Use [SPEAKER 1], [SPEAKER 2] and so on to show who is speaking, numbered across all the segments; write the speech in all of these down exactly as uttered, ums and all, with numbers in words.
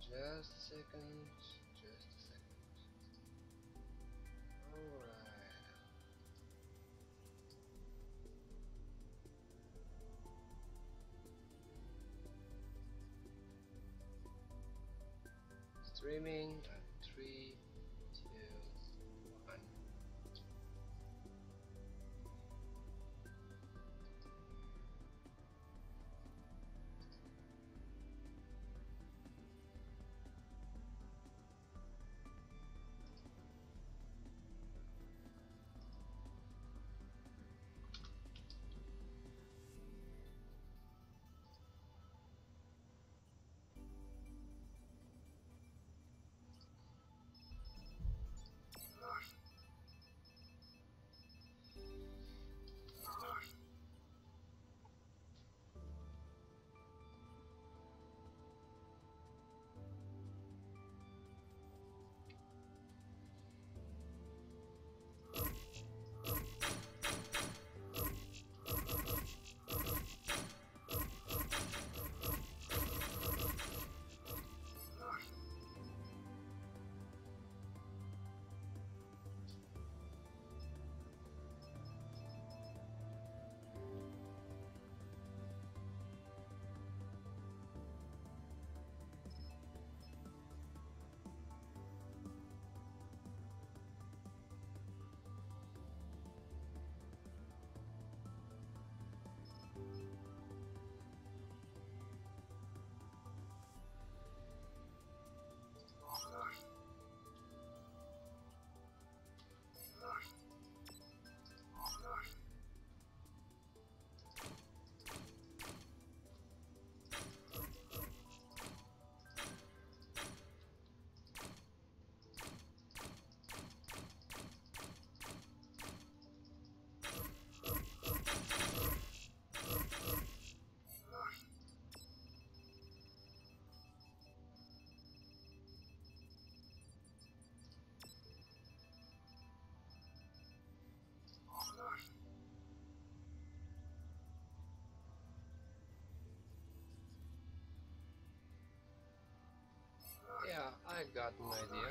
[SPEAKER 1] Just a second. Just a second. Alright. Streaming at three, two, one. Yeah, I got an idea.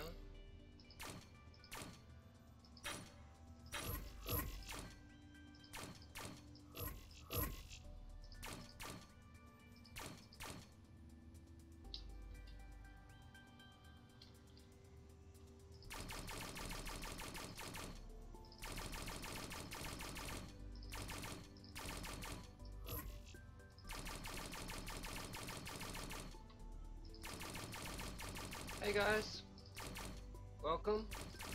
[SPEAKER 1] Hey guys, welcome.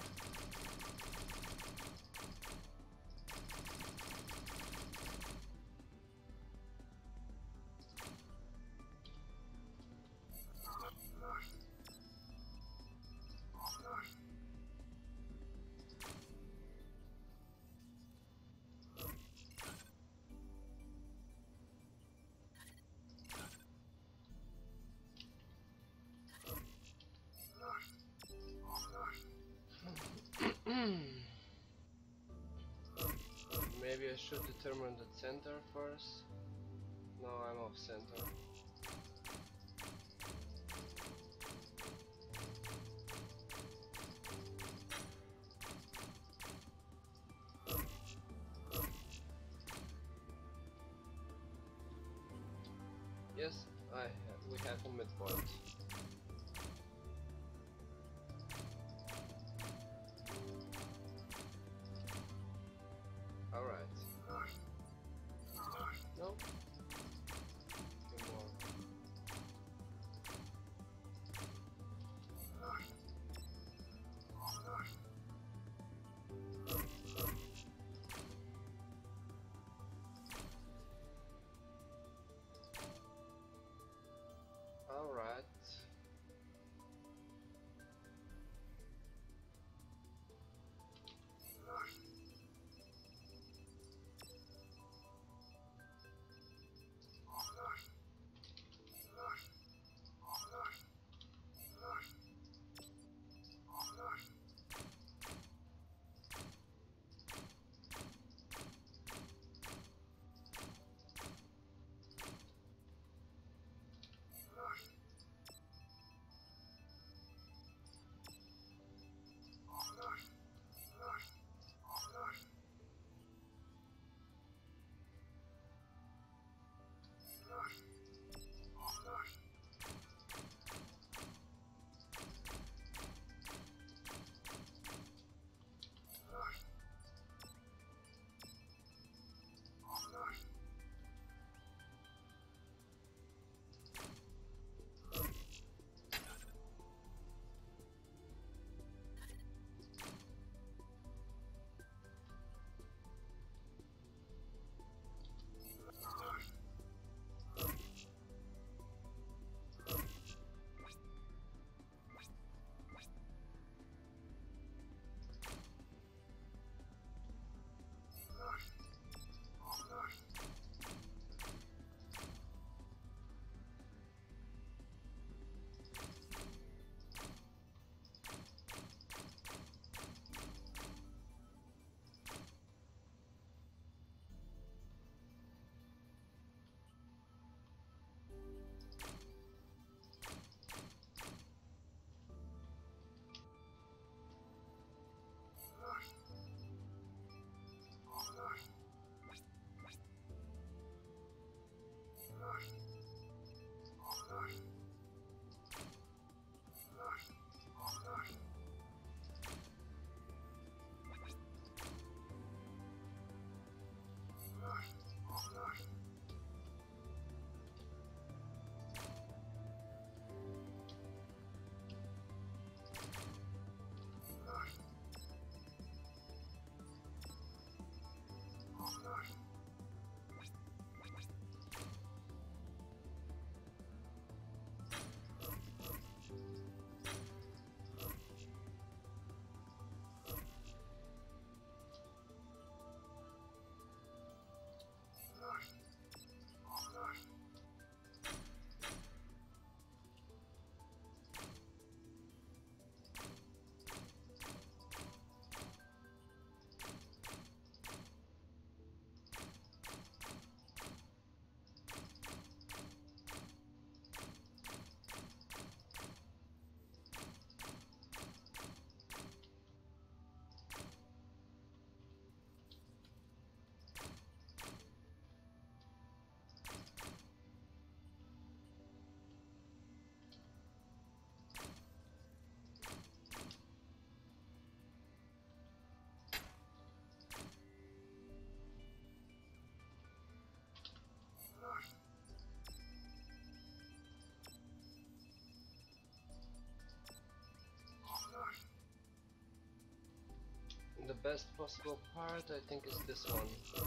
[SPEAKER 1] Maybe I should determine the center first. No, I'm off center. Yes, I have, we have a midpoint. Alright. No? Two more. Alright. The best possible part, I think, is this one.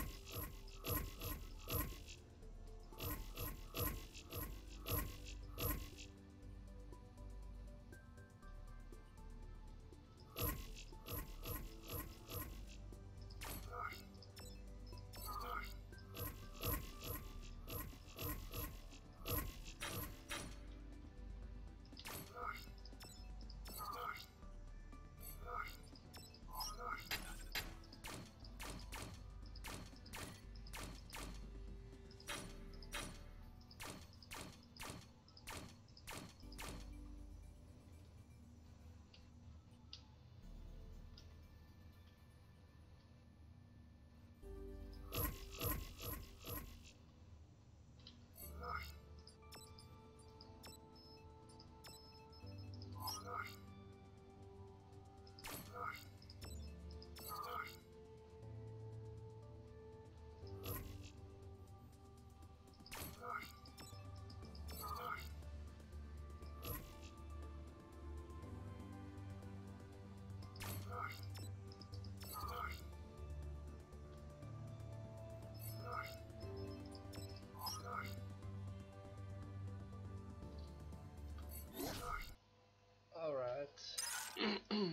[SPEAKER 1] Alright.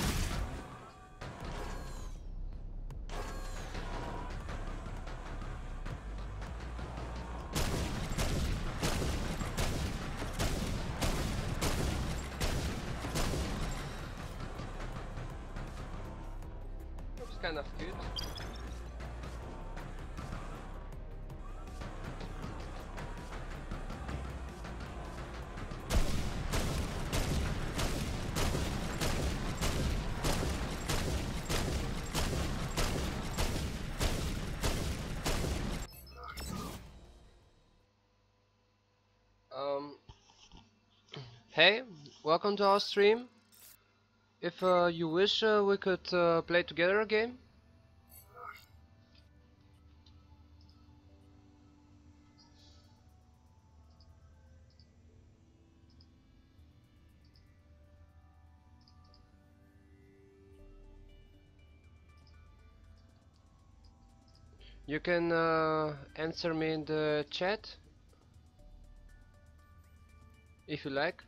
[SPEAKER 1] Looks kind of cute. Um, hey, welcome to our stream. If uh, you wish, uh, we could uh, play together a game. You can uh, answer me in the chat if you like.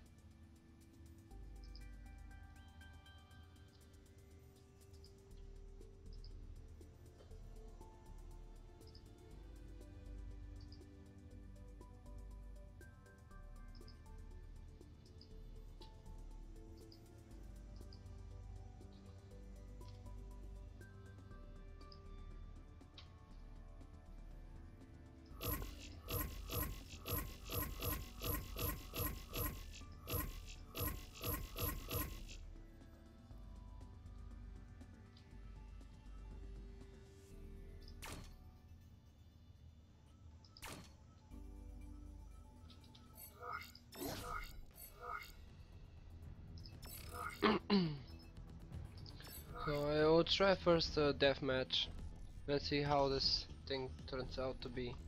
[SPEAKER 1] So I will try first a deathmatch. Let's see how this thing turns out to be.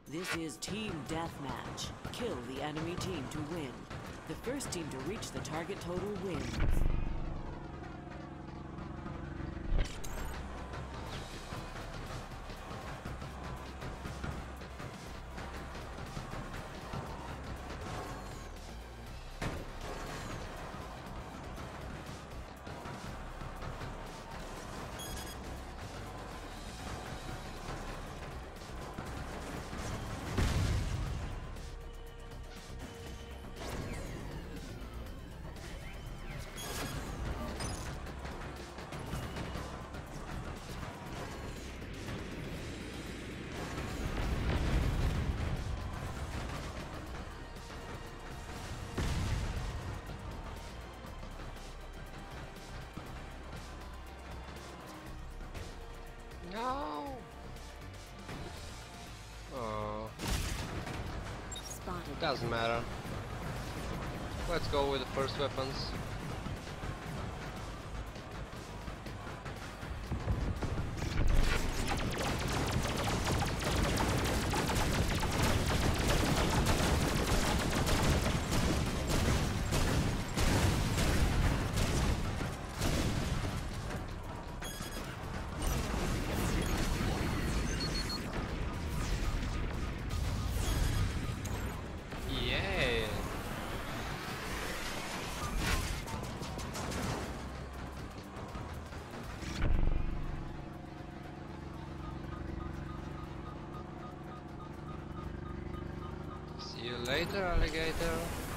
[SPEAKER 2] This is Team Deathmatch. Kill the enemy team to win. The first team to reach the target total wins.
[SPEAKER 1] No. Oh.
[SPEAKER 2] Spotted.
[SPEAKER 1] Doesn't matter. Let's go with the first weapons. See you later, alligator.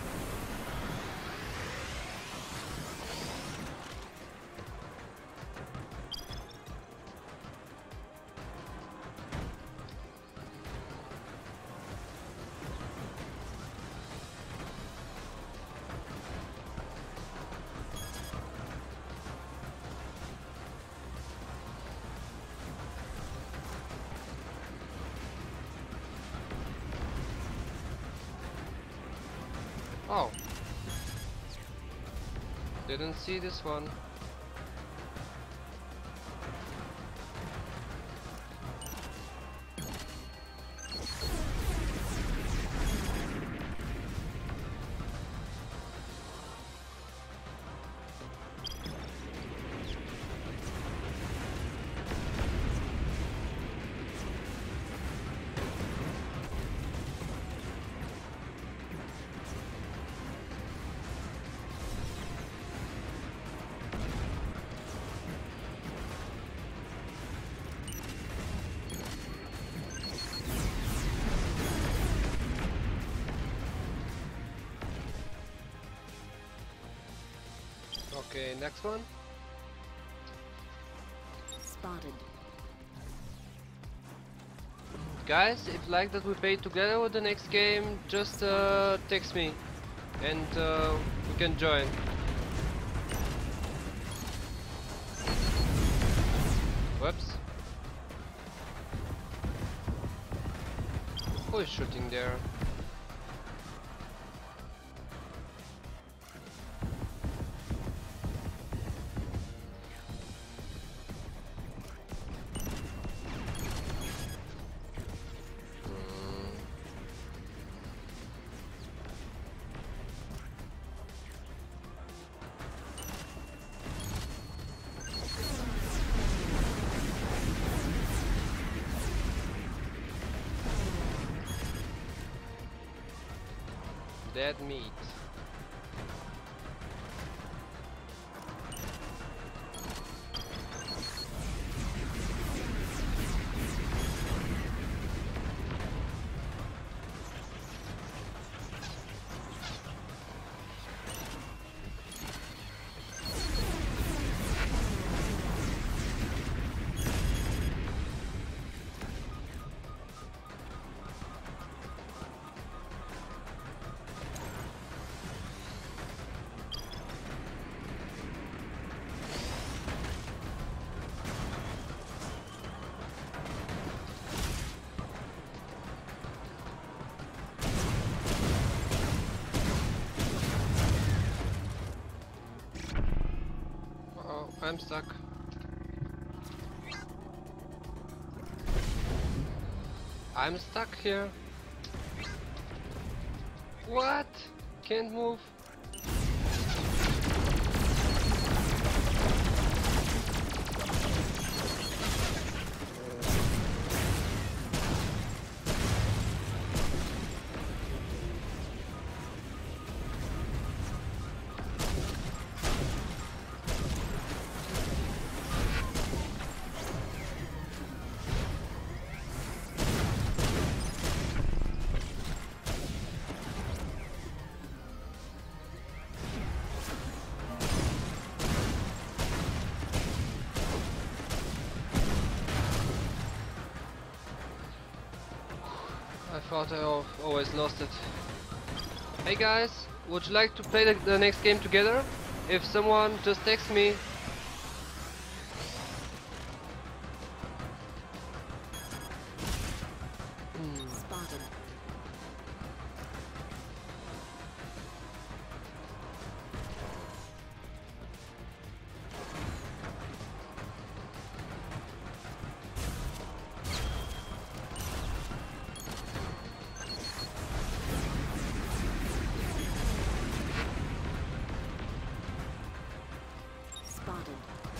[SPEAKER 1] Oh, didn't see this one. Okay, next one.
[SPEAKER 2] Spotted.
[SPEAKER 1] Guys, if you like that we play together with the next game, just uh, text me and uh, we can join. Whoops. Who is shooting there? Dead meat. I'm stuck. I'm stuck here. What? Can't move. I thought I al always lost it. Hey guys, would you like to play the, the next game together? If someone just texts me. Hmm.
[SPEAKER 2] Spotted. Spotted.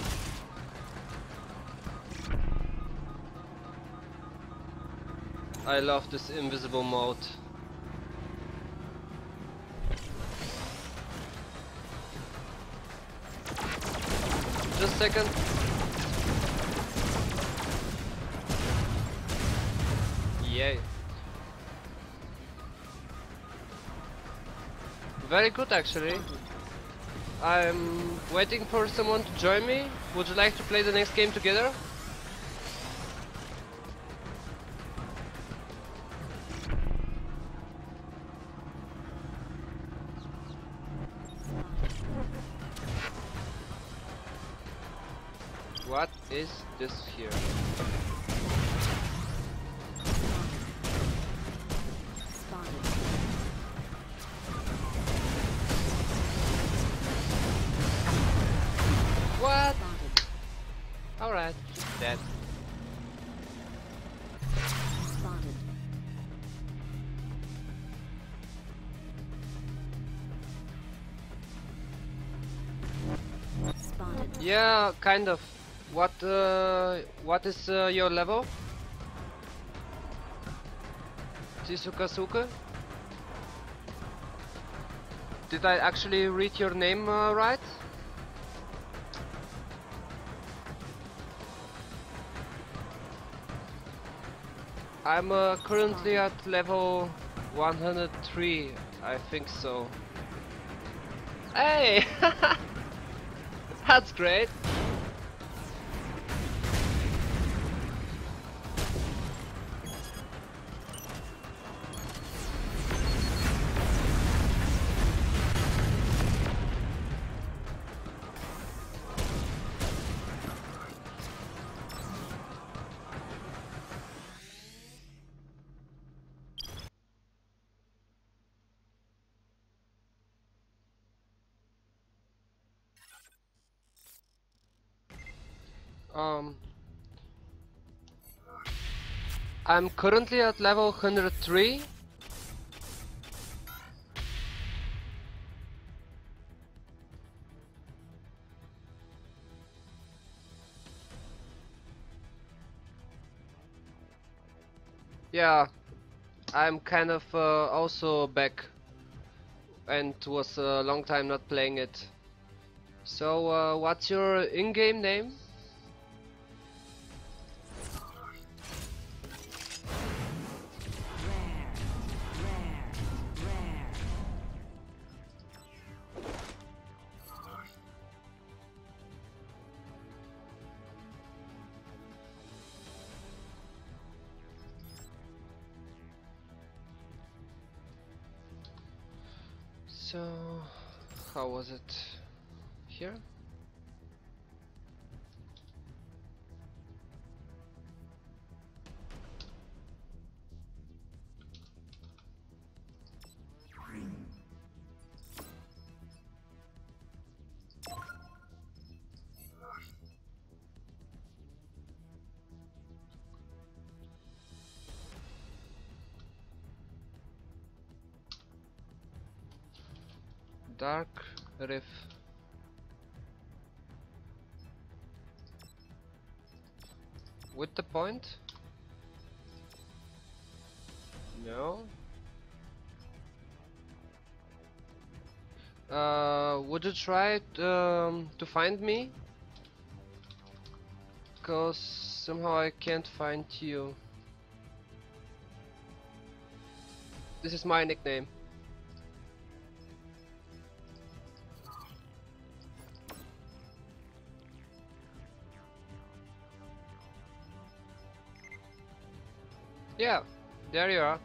[SPEAKER 1] I love this invisible mode. Just a second. Yay. Very good actually. I'm waiting for someone to join me. Would you like to play the next game together? What is this here?
[SPEAKER 2] Spotted.
[SPEAKER 1] What?
[SPEAKER 2] Spotted.
[SPEAKER 1] Alright, dead.
[SPEAKER 2] Spotted. Spotted.
[SPEAKER 1] Yeah, kind of. What uh, what is uh, your level? Tsukasuke? Did I actually read your name uh, right? I'm uh, currently at level one hundred three, I think so. Hey! That's great! Um, I'm currently at level one hundred three. Yeah, I'm kind of uh, also back and was a long time not playing it. So, uh, what's your in-game name?
[SPEAKER 2] Rare. Rare. Rare.
[SPEAKER 1] So, how was it here? Dark Riff. With the point? No. Uh, would you try t- um, to find me? Cause somehow I can't find you. This is my nickname. Yeah, there you are.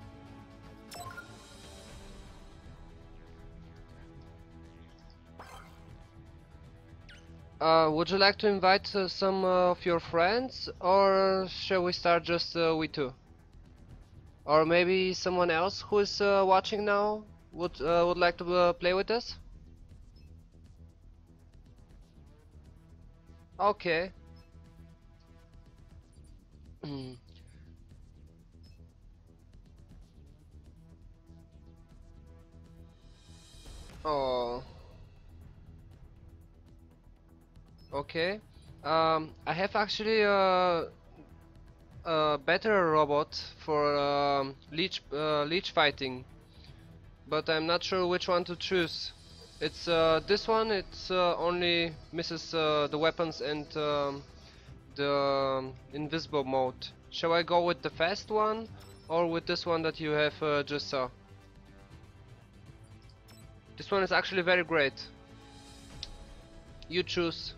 [SPEAKER 1] Uh, would you like to invite uh, some uh, of your friends, or shall we start just uh, we two? Or maybe someone else who is uh, watching now would uh, would like to uh, play with us? Okay. Oh. Okay. Um, I have actually a, a better robot for um, leech uh, leech fighting, but I'm not sure which one to choose. It's uh, this one. It's uh, only misses uh, the weapons and um, the um, invisible mode. Shall I go with the fast one or with this one that you have uh, just saw? This one is actually very great. You choose.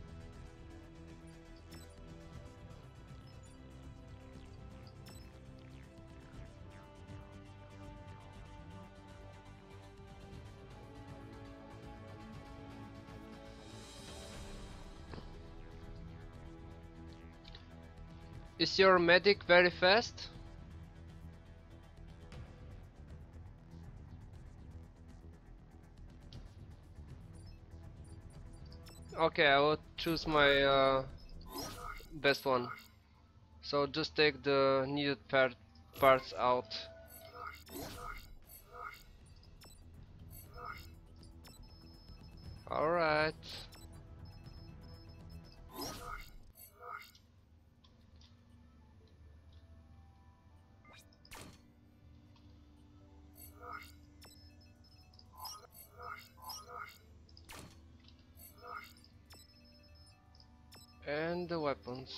[SPEAKER 1] Is your medic very fast? Okay, I will choose my uh, best one. So just take the needed part parts out. Alright. And the weapons.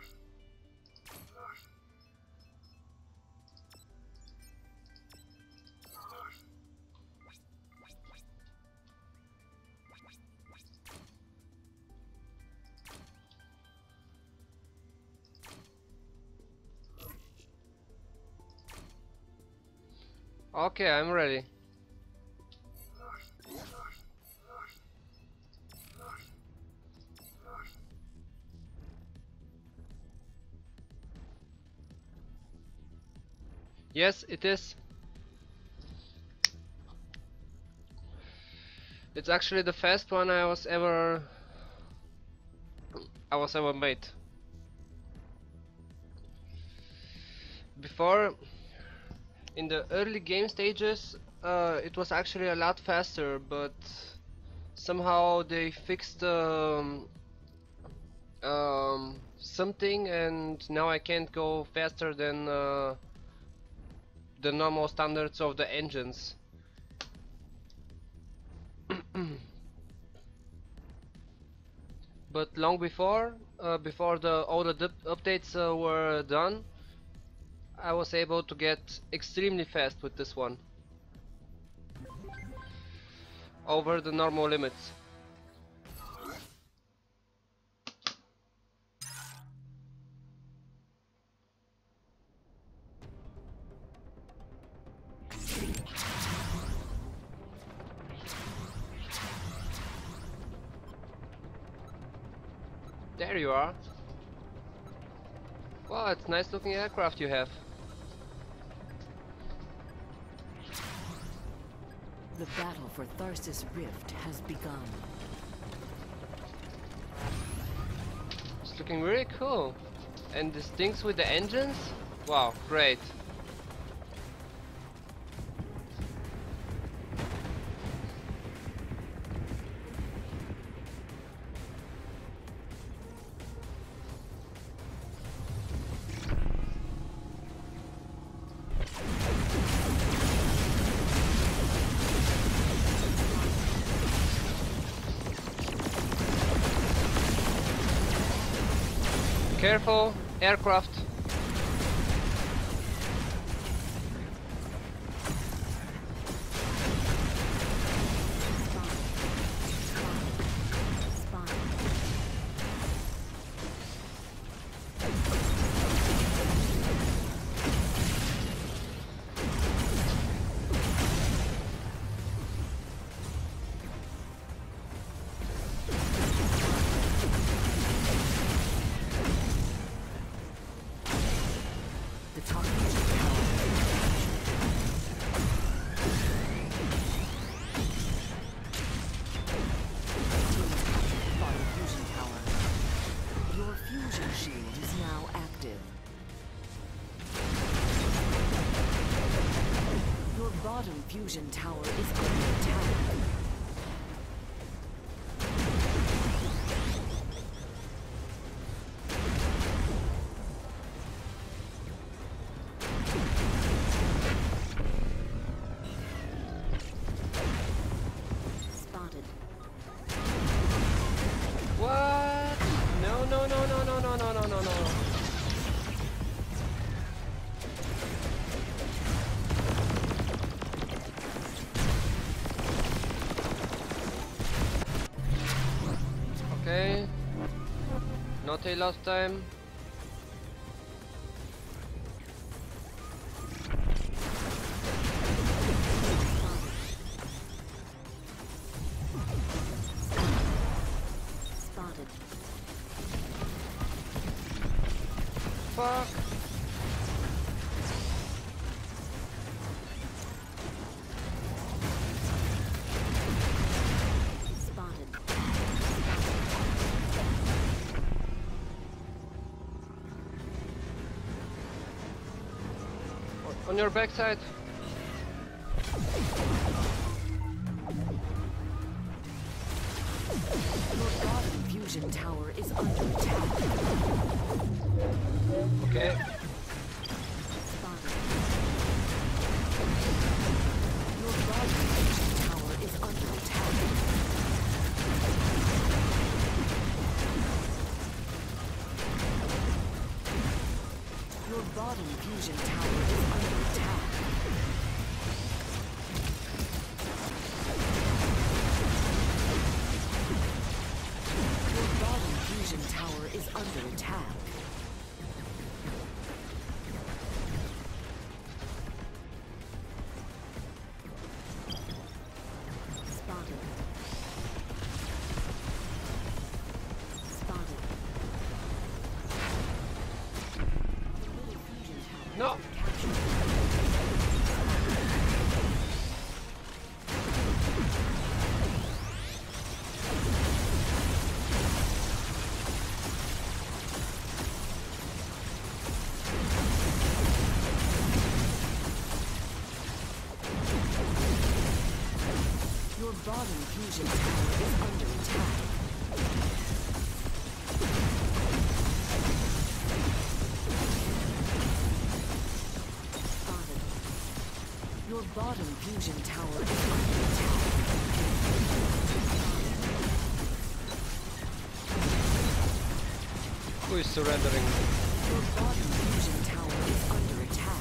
[SPEAKER 1] Okay, I'm ready. Yes, it is. It's actually the fast one I was ever I was ever made. Before, in the early game stages, uh, it was actually a lot faster, but somehow they fixed um, um, something, and now I can't go faster than uh, the normal standards of the engines. But long before, uh, before the all the updates uh, were done, I was able to get extremely fast with this one, over the normal limits. There you are. Wow, it's nice looking aircraft you have.
[SPEAKER 2] The battle for Tharsis Rift has begun.
[SPEAKER 1] It's looking really cool. And these things with the engines? Wow, great. Careful, aircraft.
[SPEAKER 2] Bottom fusion tower is under attack. Spotted.
[SPEAKER 1] What? No, no, no, no, no, no, no, no, no, no. Okay, not a last time.
[SPEAKER 2] Spotted.
[SPEAKER 1] Fuck. On your backside.
[SPEAKER 2] Your bottom fusion tower is under attack.
[SPEAKER 1] Okay.
[SPEAKER 2] Spotted. Your bottom fusion tower is under attack. Your bottom fusion tower is under attack. Your bottom fusion tower is under attack. Spotted. Spotted.
[SPEAKER 1] No.
[SPEAKER 2] Your bottom fusion tower is under attack. Spotted. Your bottom fusion tower is under attack.
[SPEAKER 1] Who is surrendering?
[SPEAKER 2] Your bottom fusion tower is under attack.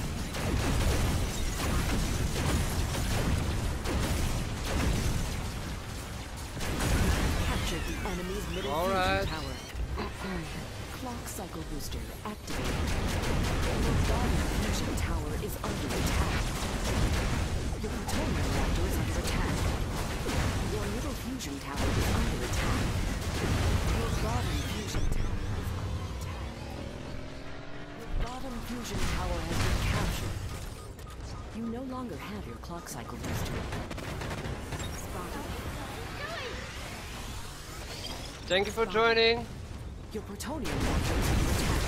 [SPEAKER 2] Captured the enemy's middle
[SPEAKER 1] All
[SPEAKER 2] fusion
[SPEAKER 1] right.
[SPEAKER 2] tower. Clock cycle booster activated. Your bottom fusion tower is under attack. Your plutonium reactor is under attack. Your middle fusion tower is under attack. Your bottom fusion tower is under attack. Your bottom fusion tower has been captured. You no longer have your clock cycle booster. Spotted.
[SPEAKER 1] Thank you for joining.
[SPEAKER 2] Your plutonium reactor is under attack.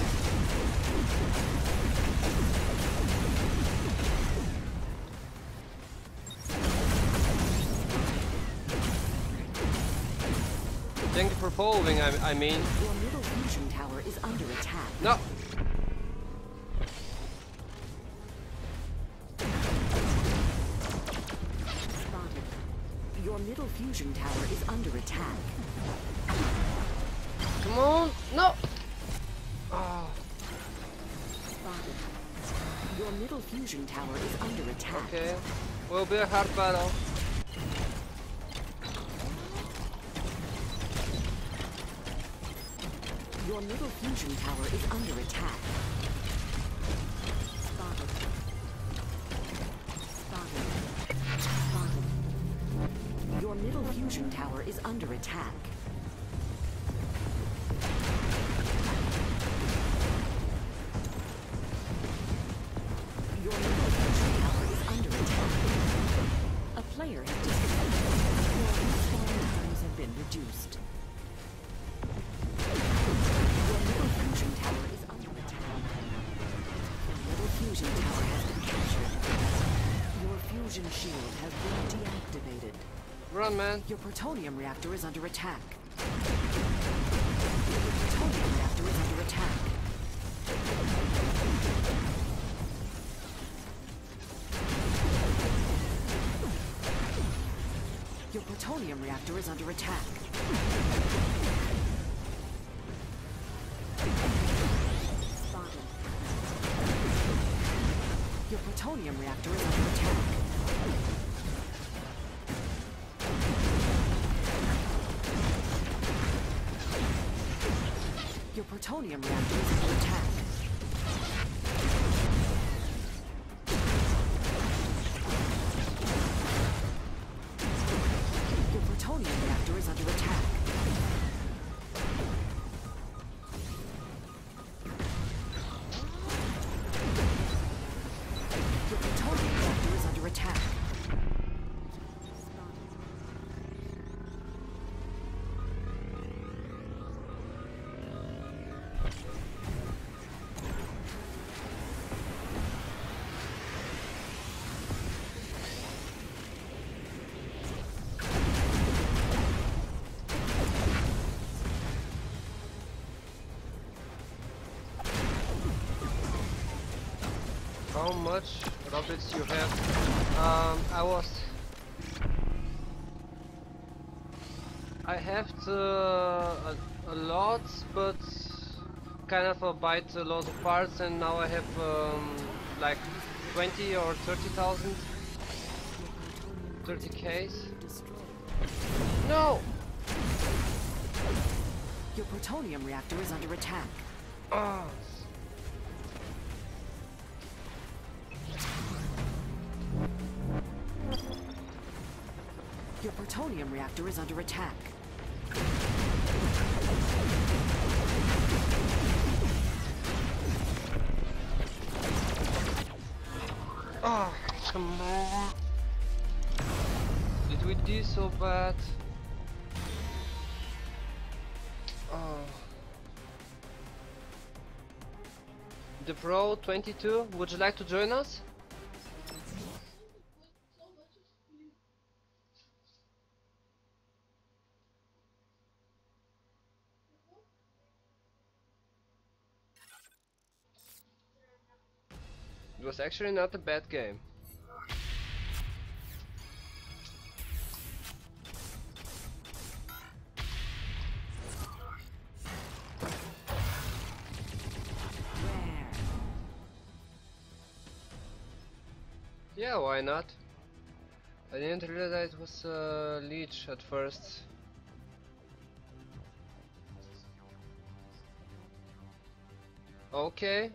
[SPEAKER 1] Thank you for following, I, I mean.
[SPEAKER 2] Your middle fusion tower is under attack.
[SPEAKER 1] No.
[SPEAKER 2] Spotted. Your middle fusion tower is under attack.
[SPEAKER 1] Come on. No. Oh,
[SPEAKER 2] Spotted. Your middle fusion tower is under attack.
[SPEAKER 1] okay. Will be a hard battle.
[SPEAKER 2] Your middle fusion tower is under attack. Spotted. Spotted. Spotted. Your middle fusion tower is under attack. Your middle fusion tower is under attack. A player has disconnected. Your respawn times have been reduced. Your middle fusion tower is under attack. Your middle fusion tower has been captured. Your fusion shield has been deactivated.
[SPEAKER 1] Run, man.
[SPEAKER 2] Your plutonium reactor is under attack. Your plutonium reactor is under attack. Your plutonium reactor is under attack. Spotted. Your plutonium reactor is under attack. Your plutonium reactor is under attack. Your plutonium reactor is under attack. Your plutonium reactor is under attack.
[SPEAKER 1] How much rockets you have? Um, I was. I have to, a, a lot, but kind of a bite a lot of parts, and now I have um, like twenty or thirty thousand, thirty Ks. No.
[SPEAKER 2] Your plutonium reactor is under attack.
[SPEAKER 1] Oh.
[SPEAKER 2] Your plutonium reactor is under attack.
[SPEAKER 1] Oh, come on. Did we do so bad? Oh. The Pro twenty-two, would you like to join us? It was actually not a bad game.
[SPEAKER 2] Rare.
[SPEAKER 1] Yeah, why not? I didn't realize it was a leech at first. Okay.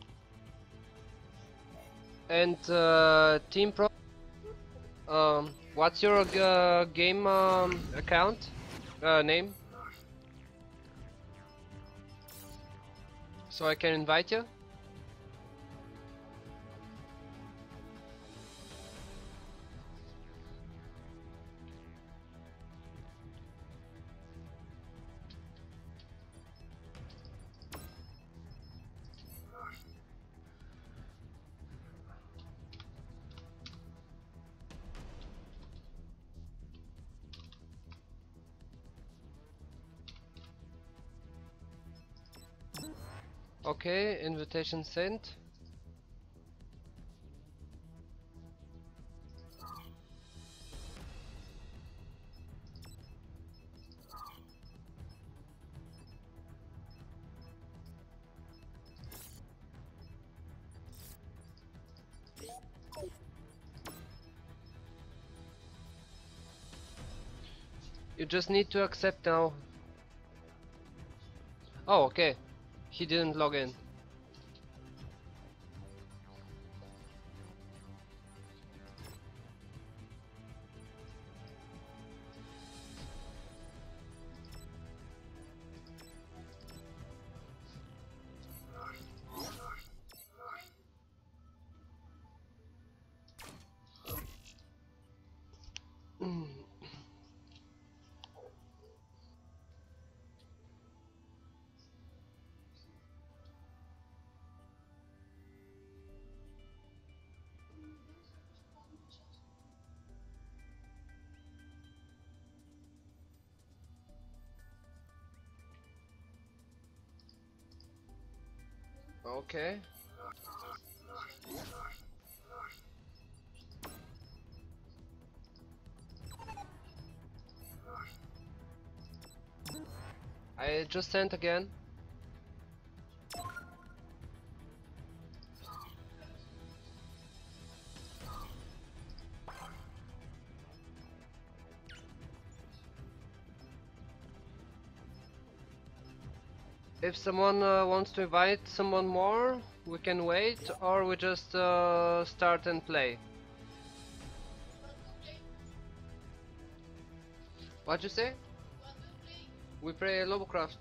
[SPEAKER 1] And uh, Team Pro, um, what's your uh, game um, account uh, name? So I can invite you? Okay, invitation sent. You just need to accept now. Oh, okay. He didn't log in. Okay. I just sent again. If someone uh, wants to invite someone more, we can wait, or we just uh, start and play. What'd you say? We play Lovecraft.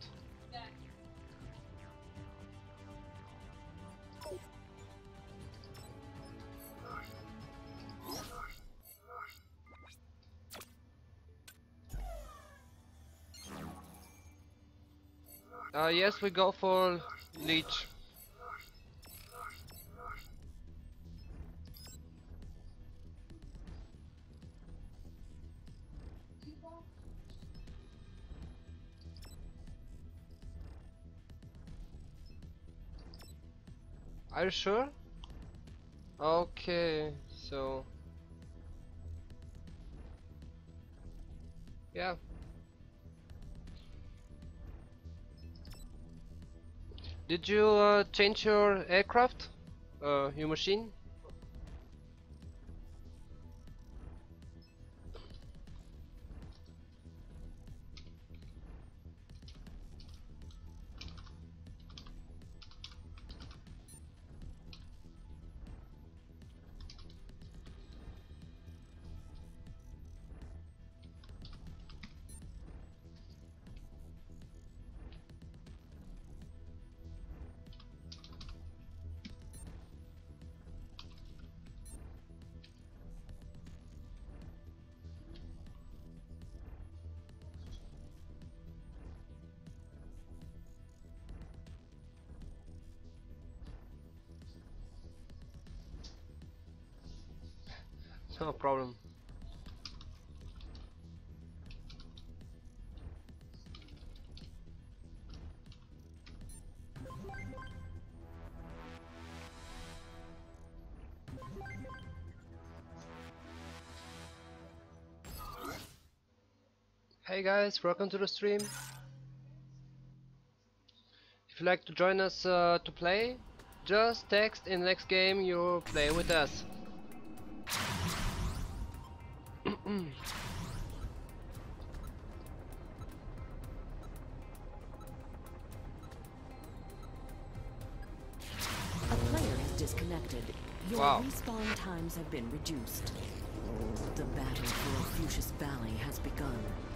[SPEAKER 1] Uh, yes, we go for Leech. Are you sure? Okay, so yeah. Did you uh, change your aircraft? Uh, your machine? No problem. Hey guys, welcome to the stream. If you'd like to join us uh, to play, just text in the next game you play with us.
[SPEAKER 2] A player is disconnected. Your
[SPEAKER 1] Wow.
[SPEAKER 2] respawn times have been reduced. The battle for Ophiuchus Valley has begun.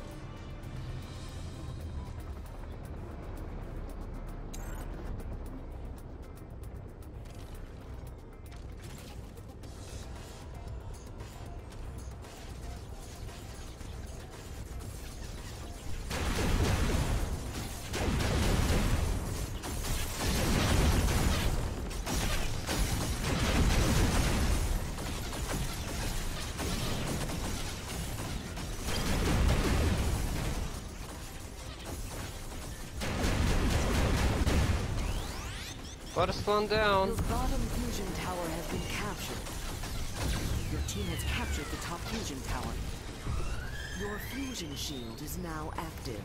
[SPEAKER 1] First one down.
[SPEAKER 2] Your bottom fusion tower has been captured. Your team has captured the top fusion tower. Your fusion shield is now active.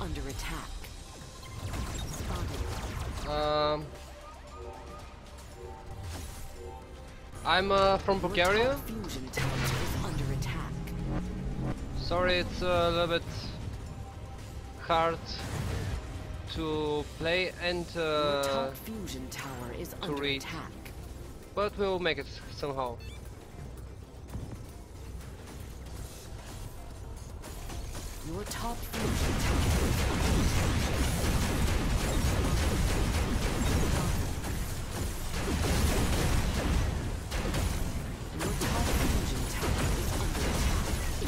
[SPEAKER 2] under attack. Spotted.
[SPEAKER 1] Um, I'm uh, from
[SPEAKER 2] Your
[SPEAKER 1] Bulgaria.
[SPEAKER 2] top fusion tower is under attack.
[SPEAKER 1] Sorry, it's a little bit hard to play and
[SPEAKER 2] Your
[SPEAKER 1] uh,
[SPEAKER 2] top fusion tower is under
[SPEAKER 1] read.
[SPEAKER 2] attack.
[SPEAKER 1] but we'll make it somehow.
[SPEAKER 2] Your top fusion tower is under attack. Your top fusion tower is under attack.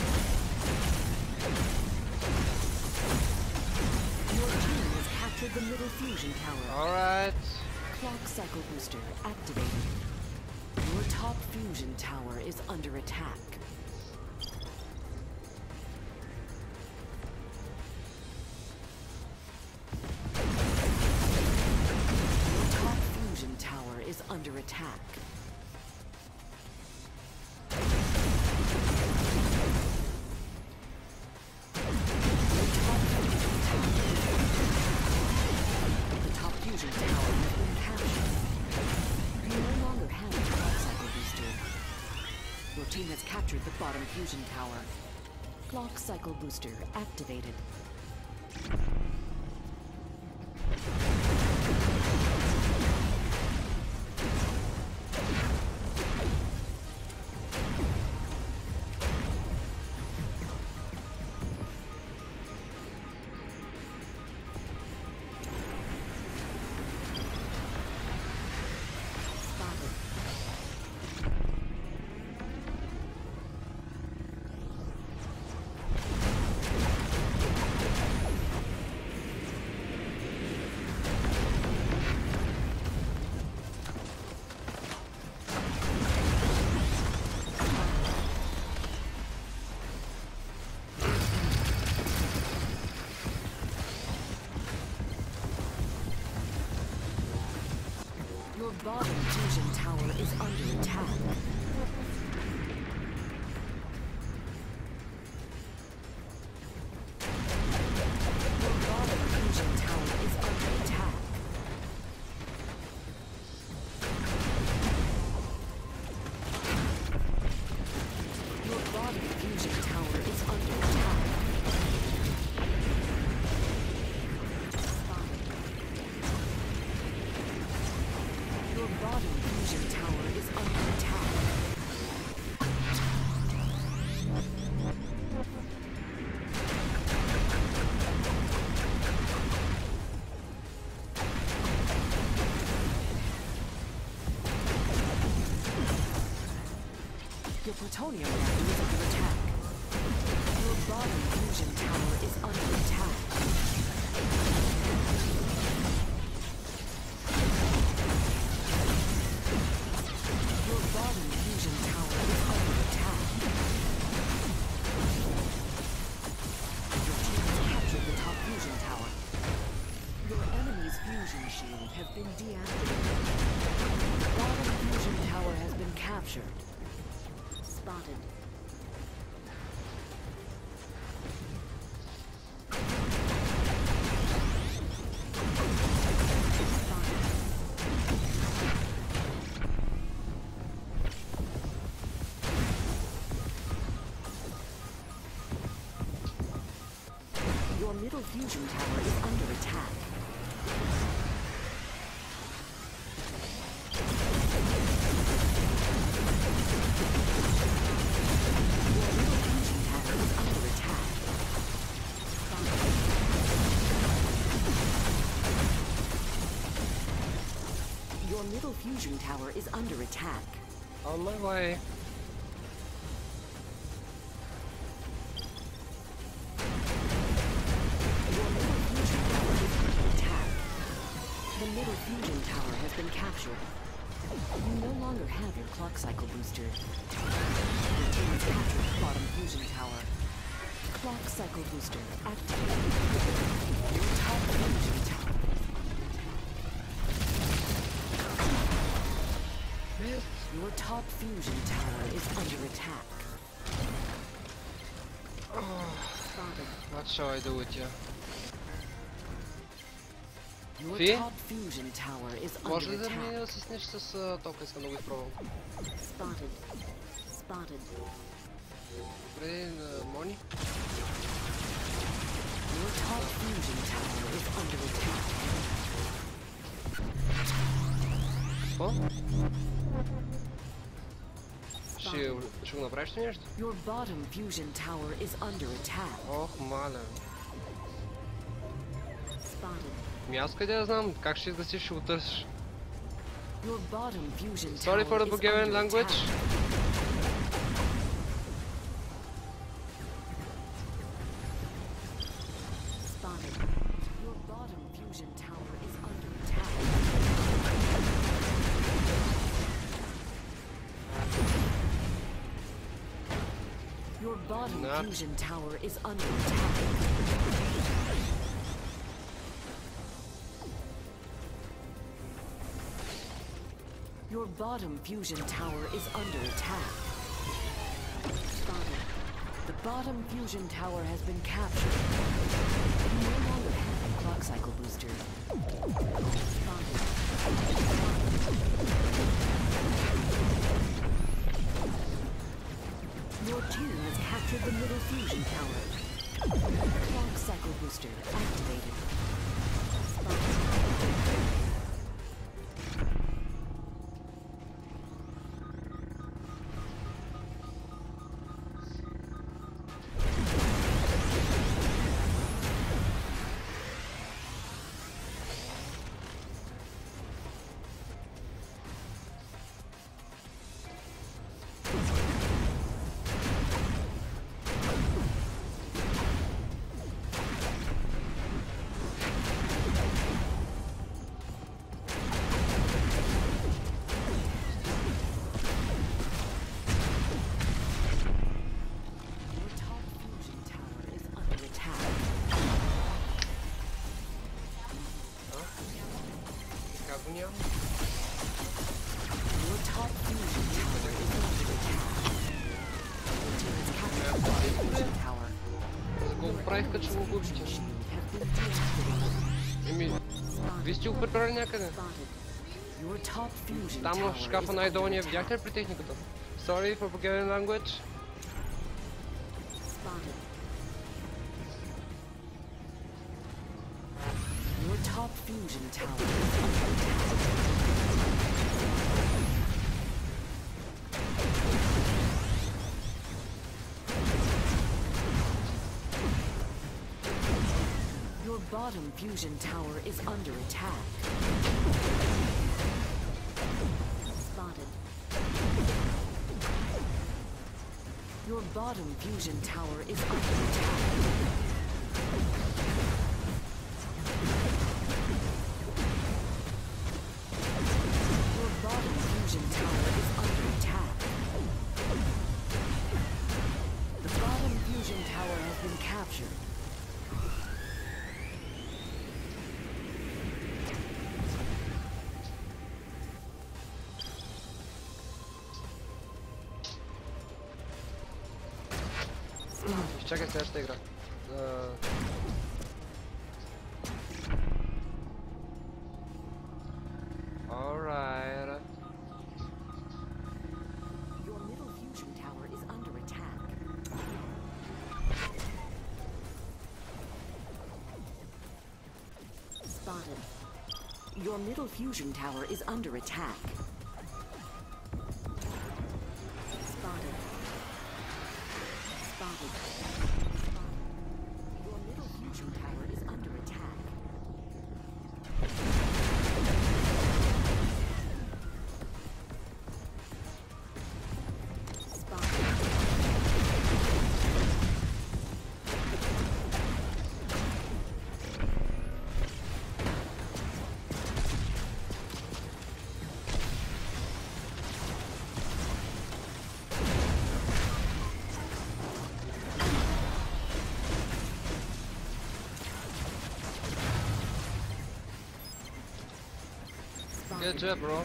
[SPEAKER 2] Your team has captured the middle fusion tower.
[SPEAKER 1] Alright.
[SPEAKER 2] Clock cycle booster activated. Your top fusion tower is under attack. Your top fusion tower is under attack. The top fusion tower has been captured. You no longer have a clock cycle booster. Your team has captured the bottom fusion tower. Clock cycle booster activated. Spotted. Your bottom fusion tower is under attack. Your bottom fusion tower is under attack. Your bottom fusion tower is under attack. Spotted. Your bottom fusion tower is under attack. Your plutonium reactor is under attack. Your bottom fusion tower is under attack. Your bottom fusion tower is under attack. Your team has captured the top fusion tower. Your enemy's fusion shield has been deactivated. The bottom fusion tower has been captured. Spotted. Your middle fusion tower is under attack. Your middle fusion tower is under attack. Your middle fusion tower is under attack.
[SPEAKER 1] On my way.
[SPEAKER 2] Your middle fusion tower is under attack. The middle fusion tower has been captured. You no longer have your clock cycle booster. Your team has captured the bottom fusion tower. Clock cycle booster activated. Your top fusion tower. Your top fusion tower is under attack. Spotted.
[SPEAKER 1] What shall I do with you?
[SPEAKER 2] Your
[SPEAKER 1] Фи?
[SPEAKER 2] top fusion tower is
[SPEAKER 1] Може
[SPEAKER 2] under
[SPEAKER 1] ли да ми
[SPEAKER 2] attack.
[SPEAKER 1] осъснеш с а, тока? Искам да го изпробвам.
[SPEAKER 2] Spotted. Spotted.
[SPEAKER 1] Добре, на Мони.
[SPEAKER 2] Your top fusion tower is under attack.
[SPEAKER 1] Какво? Ще, ще го направиш ли нещо?
[SPEAKER 2] Your bottom fusion tower is under attack.
[SPEAKER 1] Ох, маля.
[SPEAKER 2] Spotted.
[SPEAKER 1] Ми аз къде да знам? Как ще изгасиш, ще го търсиш?
[SPEAKER 2] Your bottom fusion
[SPEAKER 1] Sorry
[SPEAKER 2] tower
[SPEAKER 1] for the
[SPEAKER 2] is
[SPEAKER 1] Bulgarian
[SPEAKER 2] under
[SPEAKER 1] language.
[SPEAKER 2] attack. Spotted. Your bottom fusion tower is under attack. Your bottom
[SPEAKER 1] Not-
[SPEAKER 2] fusion tower is under attack. Your bottom fusion tower is under attack. Spotted. The bottom fusion tower has been captured. You no longer have a clock cycle booster. Spotted. Your team has captured the middle fusion tower. Clock cycle booster activated. Spotted. Your top fusion tower is under attack.
[SPEAKER 1] Как го няма?
[SPEAKER 2] Your top fusion tower is under attack. Your team has captured the fusion tower.
[SPEAKER 1] За колко правих, като ще го губите?
[SPEAKER 2] Shield have been deactivated.
[SPEAKER 1] Еми, ви сте го прибрали някъде?
[SPEAKER 2] Spotted. Your top fusion
[SPEAKER 1] Там
[SPEAKER 2] tower
[SPEAKER 1] в шкафа
[SPEAKER 2] is
[SPEAKER 1] най-долния
[SPEAKER 2] under
[SPEAKER 1] видяхте ли
[SPEAKER 2] attack.
[SPEAKER 1] при техниката? Sorry for Bulgarian language.
[SPEAKER 2] Spotted. Your top fusion tower is under attack. Your bottom fusion tower is under attack. Spotted. Your bottom fusion tower is under attack. Your bottom fusion tower is under attack. The bottom fusion tower has been captured.
[SPEAKER 1] Изчакай следващата игра. А, Alright.
[SPEAKER 2] Your middle fusion tower is under attack. Spotted. Your middle fusion tower is under attack. Spotted. Spotted. Your middle fusion tower is under attack. Spotted.
[SPEAKER 1] Good job, bro.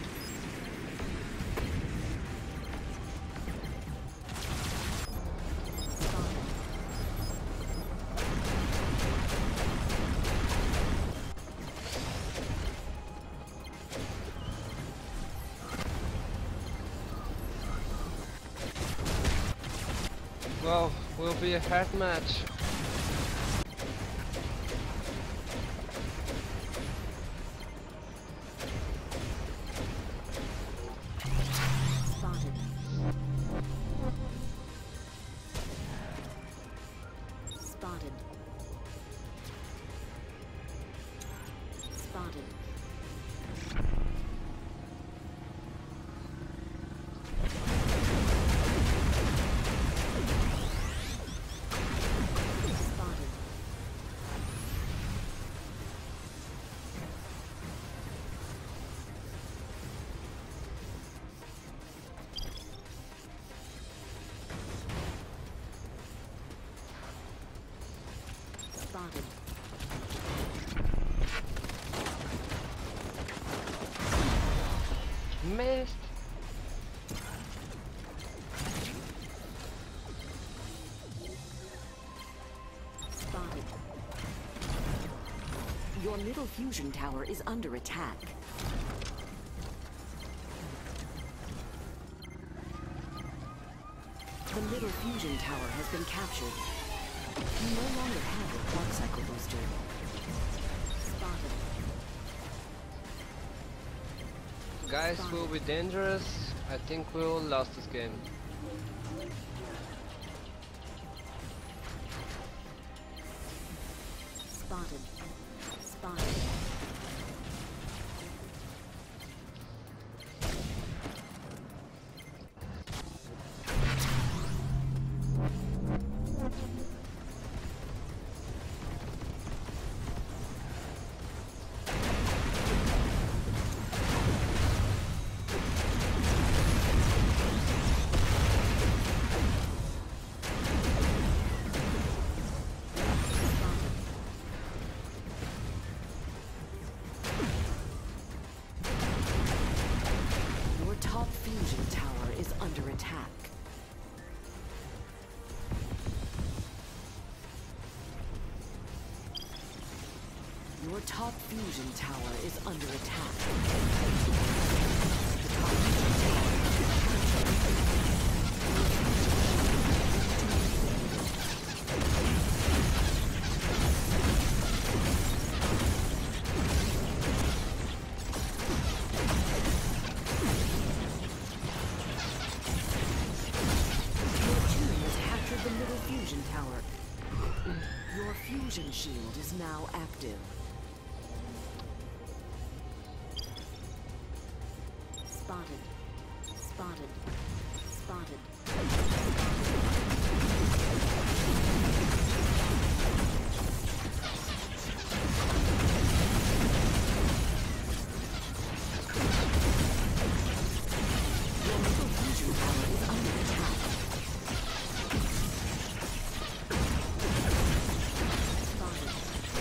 [SPEAKER 1] Well, will be a hard match.
[SPEAKER 2] Spotted. Spotted. Spotted. Spotted. Spotted.
[SPEAKER 1] Missed.
[SPEAKER 2] Spotted. Your middle fusion tower is under attack. The middle fusion tower has been captured. You no longer have your clock cycle booster. Spotted.
[SPEAKER 1] Guys will be dangerous. I think we'll lose this game.
[SPEAKER 2] Spotted. Spotted. Your top fusion tower is under attack. Your top fusion tower is under attack. The top fusion tower is Your team has captured the middle fusion tower. Your fusion shield is now active. Spotted. Spotted. Spotted. Your middle fusion tower is under attack. Spotted.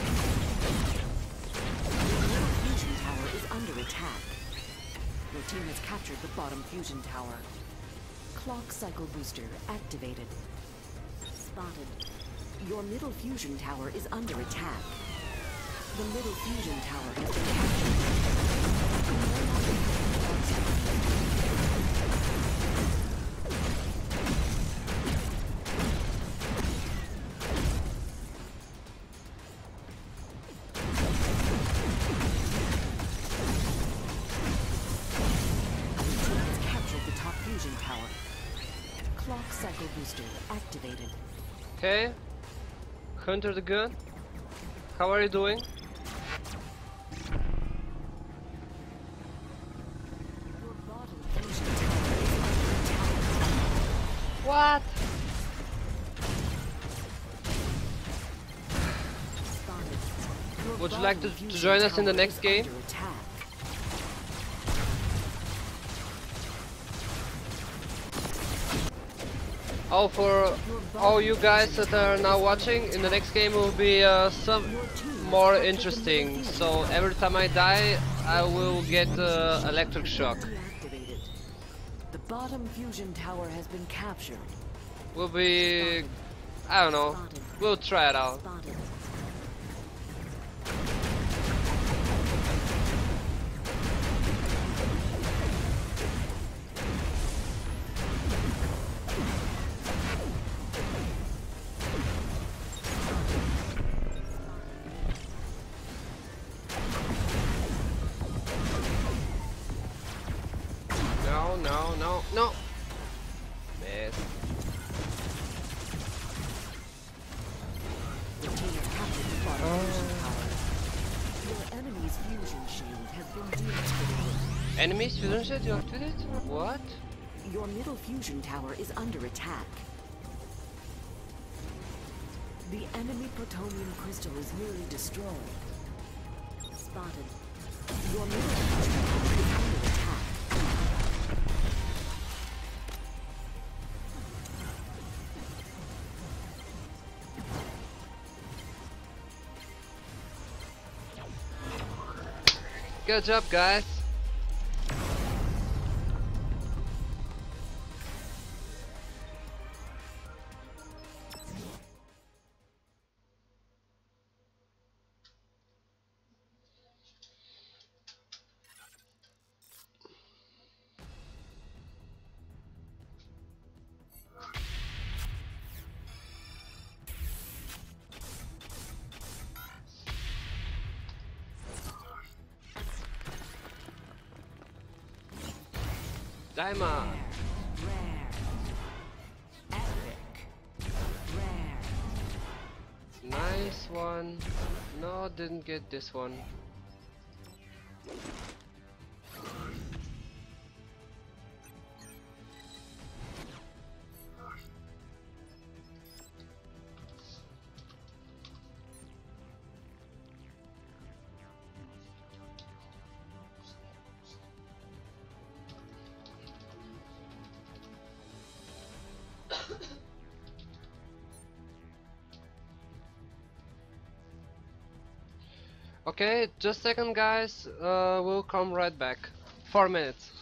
[SPEAKER 2] Your middle fusion tower is under attack. Your team has captured the bottom fusion tower. Clock cycle booster activated. Spotted. Your middle fusion tower is under attack. The middle fusion tower has been fusion tower. Clock cycle booster activated.
[SPEAKER 1] Okay, Hunter the Gun, how are you doing?
[SPEAKER 2] Your bottom fusion tower is under attack.
[SPEAKER 1] What?
[SPEAKER 2] Spotted. Your
[SPEAKER 1] Would you like to,
[SPEAKER 2] bottom
[SPEAKER 1] to
[SPEAKER 2] fusion
[SPEAKER 1] join us in the
[SPEAKER 2] tower
[SPEAKER 1] next
[SPEAKER 2] is
[SPEAKER 1] game?
[SPEAKER 2] under attack.
[SPEAKER 1] Oh, for all you guys that are now watching, in the next game will be uh, some more interesting. So every time I die, I will get uh, electric shock.
[SPEAKER 2] Deactivated. The bottom fusion tower has been captured.
[SPEAKER 1] Will be, I don't know. We'll try it out.
[SPEAKER 2] Spotted.
[SPEAKER 1] Enemies fusion set, you activate it? What?
[SPEAKER 2] Your middle fusion tower is under attack. The enemy protonium crystal is nearly destroyed. Spotted. Your middle fusion tower is under attack.
[SPEAKER 1] Good job, guys. Daima.
[SPEAKER 2] Rare. Epic. Rare.
[SPEAKER 1] Nice one. No, didn't get this one. Okay, just a second, guys. Uh, we'll come right back. Four minutes.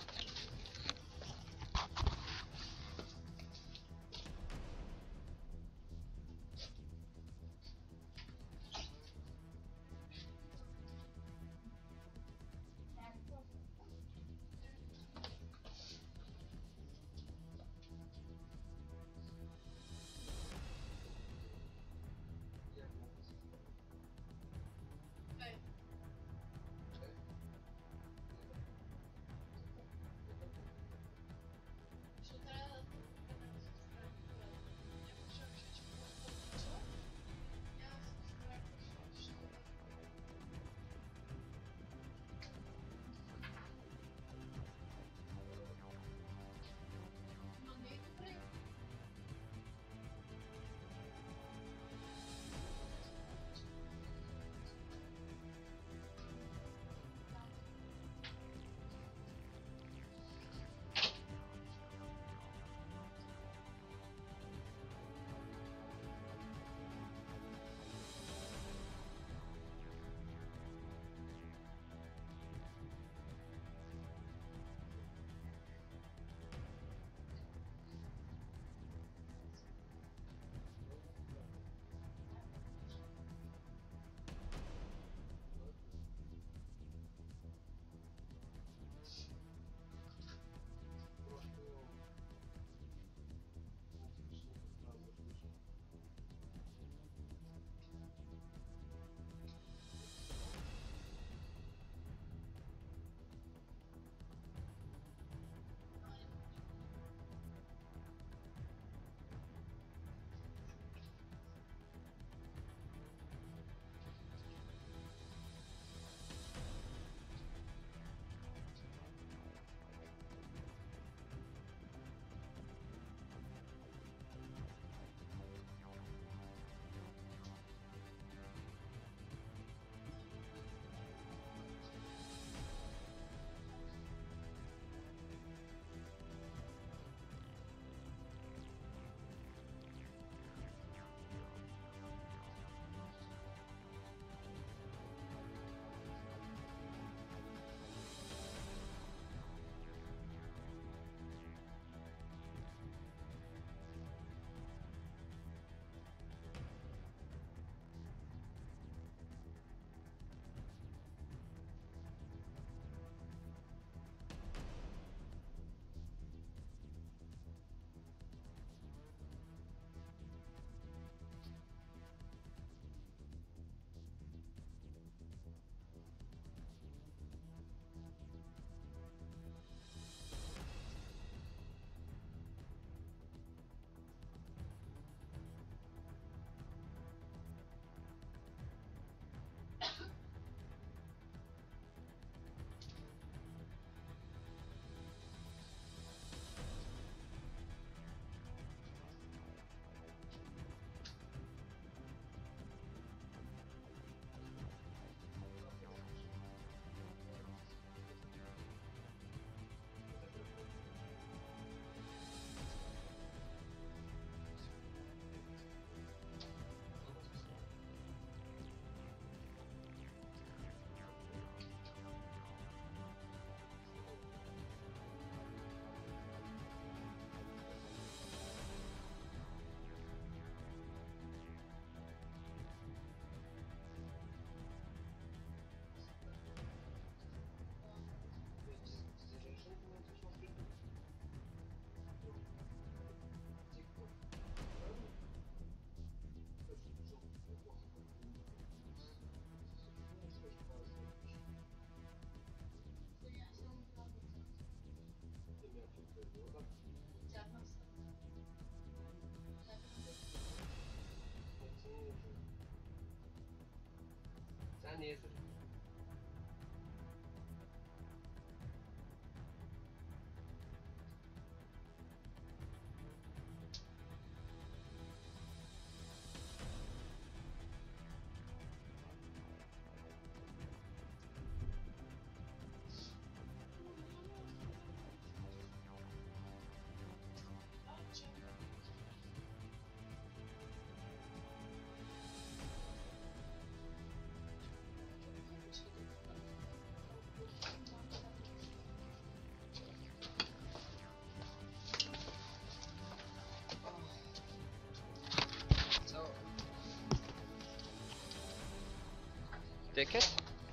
[SPEAKER 1] take it.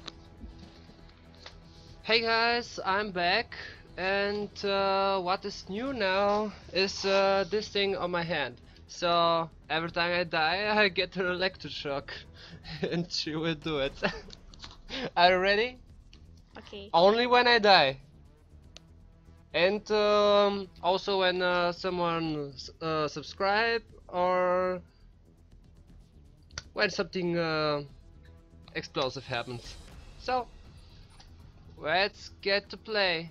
[SPEAKER 1] Hey guys, I'm back, and uh, what is new now is uh, this thing on my hand. So every time I die, I get an electroshock, and she will do it. Are you ready?
[SPEAKER 3] Okay.
[SPEAKER 1] Only when I die. And um, also when uh, someone uh, subscribe, or when something uh, explosive happens. So let's get to play.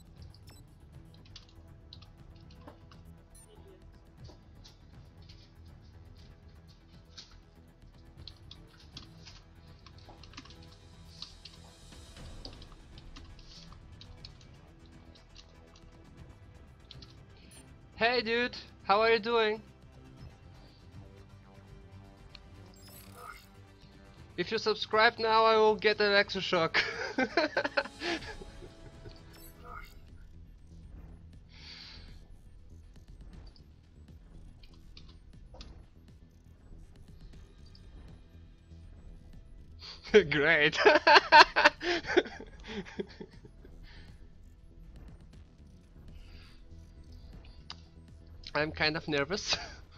[SPEAKER 1] Hey dude, how are you doing? If you subscribe now, I will get an electroshock. Great. I'm kind of nervous.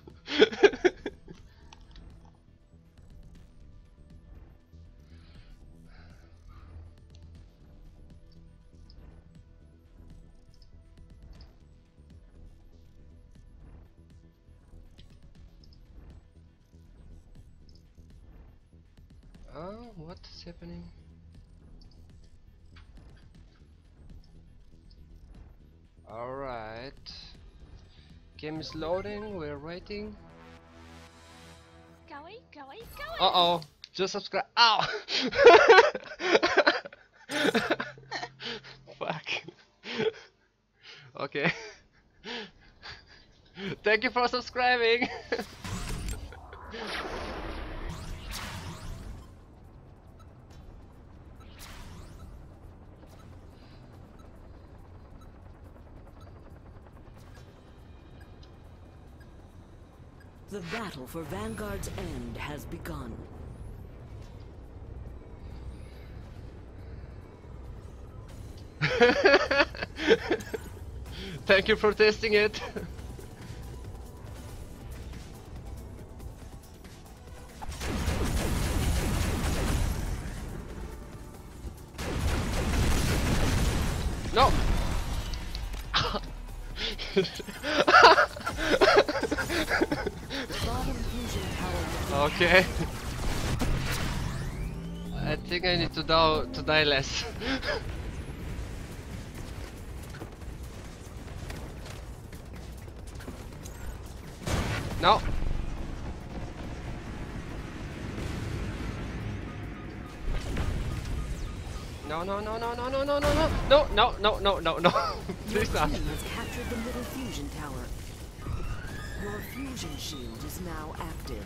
[SPEAKER 1] Oh, what is happening? Alright. Game is loading, we're waiting.
[SPEAKER 3] Going, going, going.
[SPEAKER 1] Uh oh, just subscribe. Ow! Fuck. Okay. Thank you for subscribing.
[SPEAKER 2] The battle for Vanguard's end has begun.
[SPEAKER 1] Thank you for testing it. No. Okay. I think I need to die to die less. No. No, no, no, no, no, no, no, no, no, no, no, no, no, no, no. Please not.
[SPEAKER 2] Your team has captured the middle fusion tower. Your fusion shield is now active.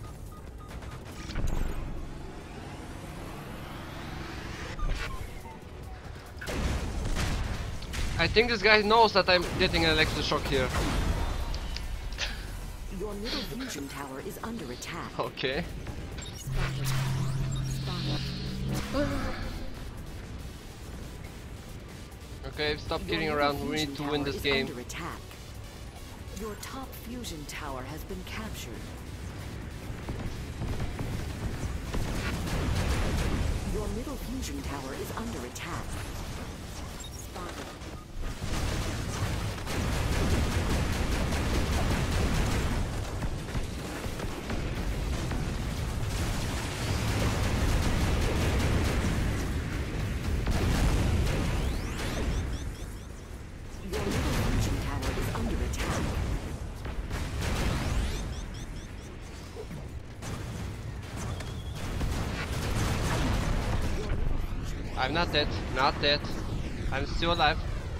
[SPEAKER 1] I think this guy knows that I'm getting an electroshock here.
[SPEAKER 2] Your middle fusion tower is under attack.
[SPEAKER 1] Okay.
[SPEAKER 2] Spotted. Spotted.
[SPEAKER 1] Okay, stop
[SPEAKER 2] Your
[SPEAKER 1] kidding
[SPEAKER 2] middle
[SPEAKER 1] around. We
[SPEAKER 2] fusion
[SPEAKER 1] need to win
[SPEAKER 2] tower
[SPEAKER 1] this
[SPEAKER 2] is
[SPEAKER 1] game.
[SPEAKER 2] under attack. Your top fusion tower has been captured. Your middle fusion tower is under attack. Spotted. Your middle fusion tower is under attack.
[SPEAKER 1] I'm not dead. Not dead. I'm still alive.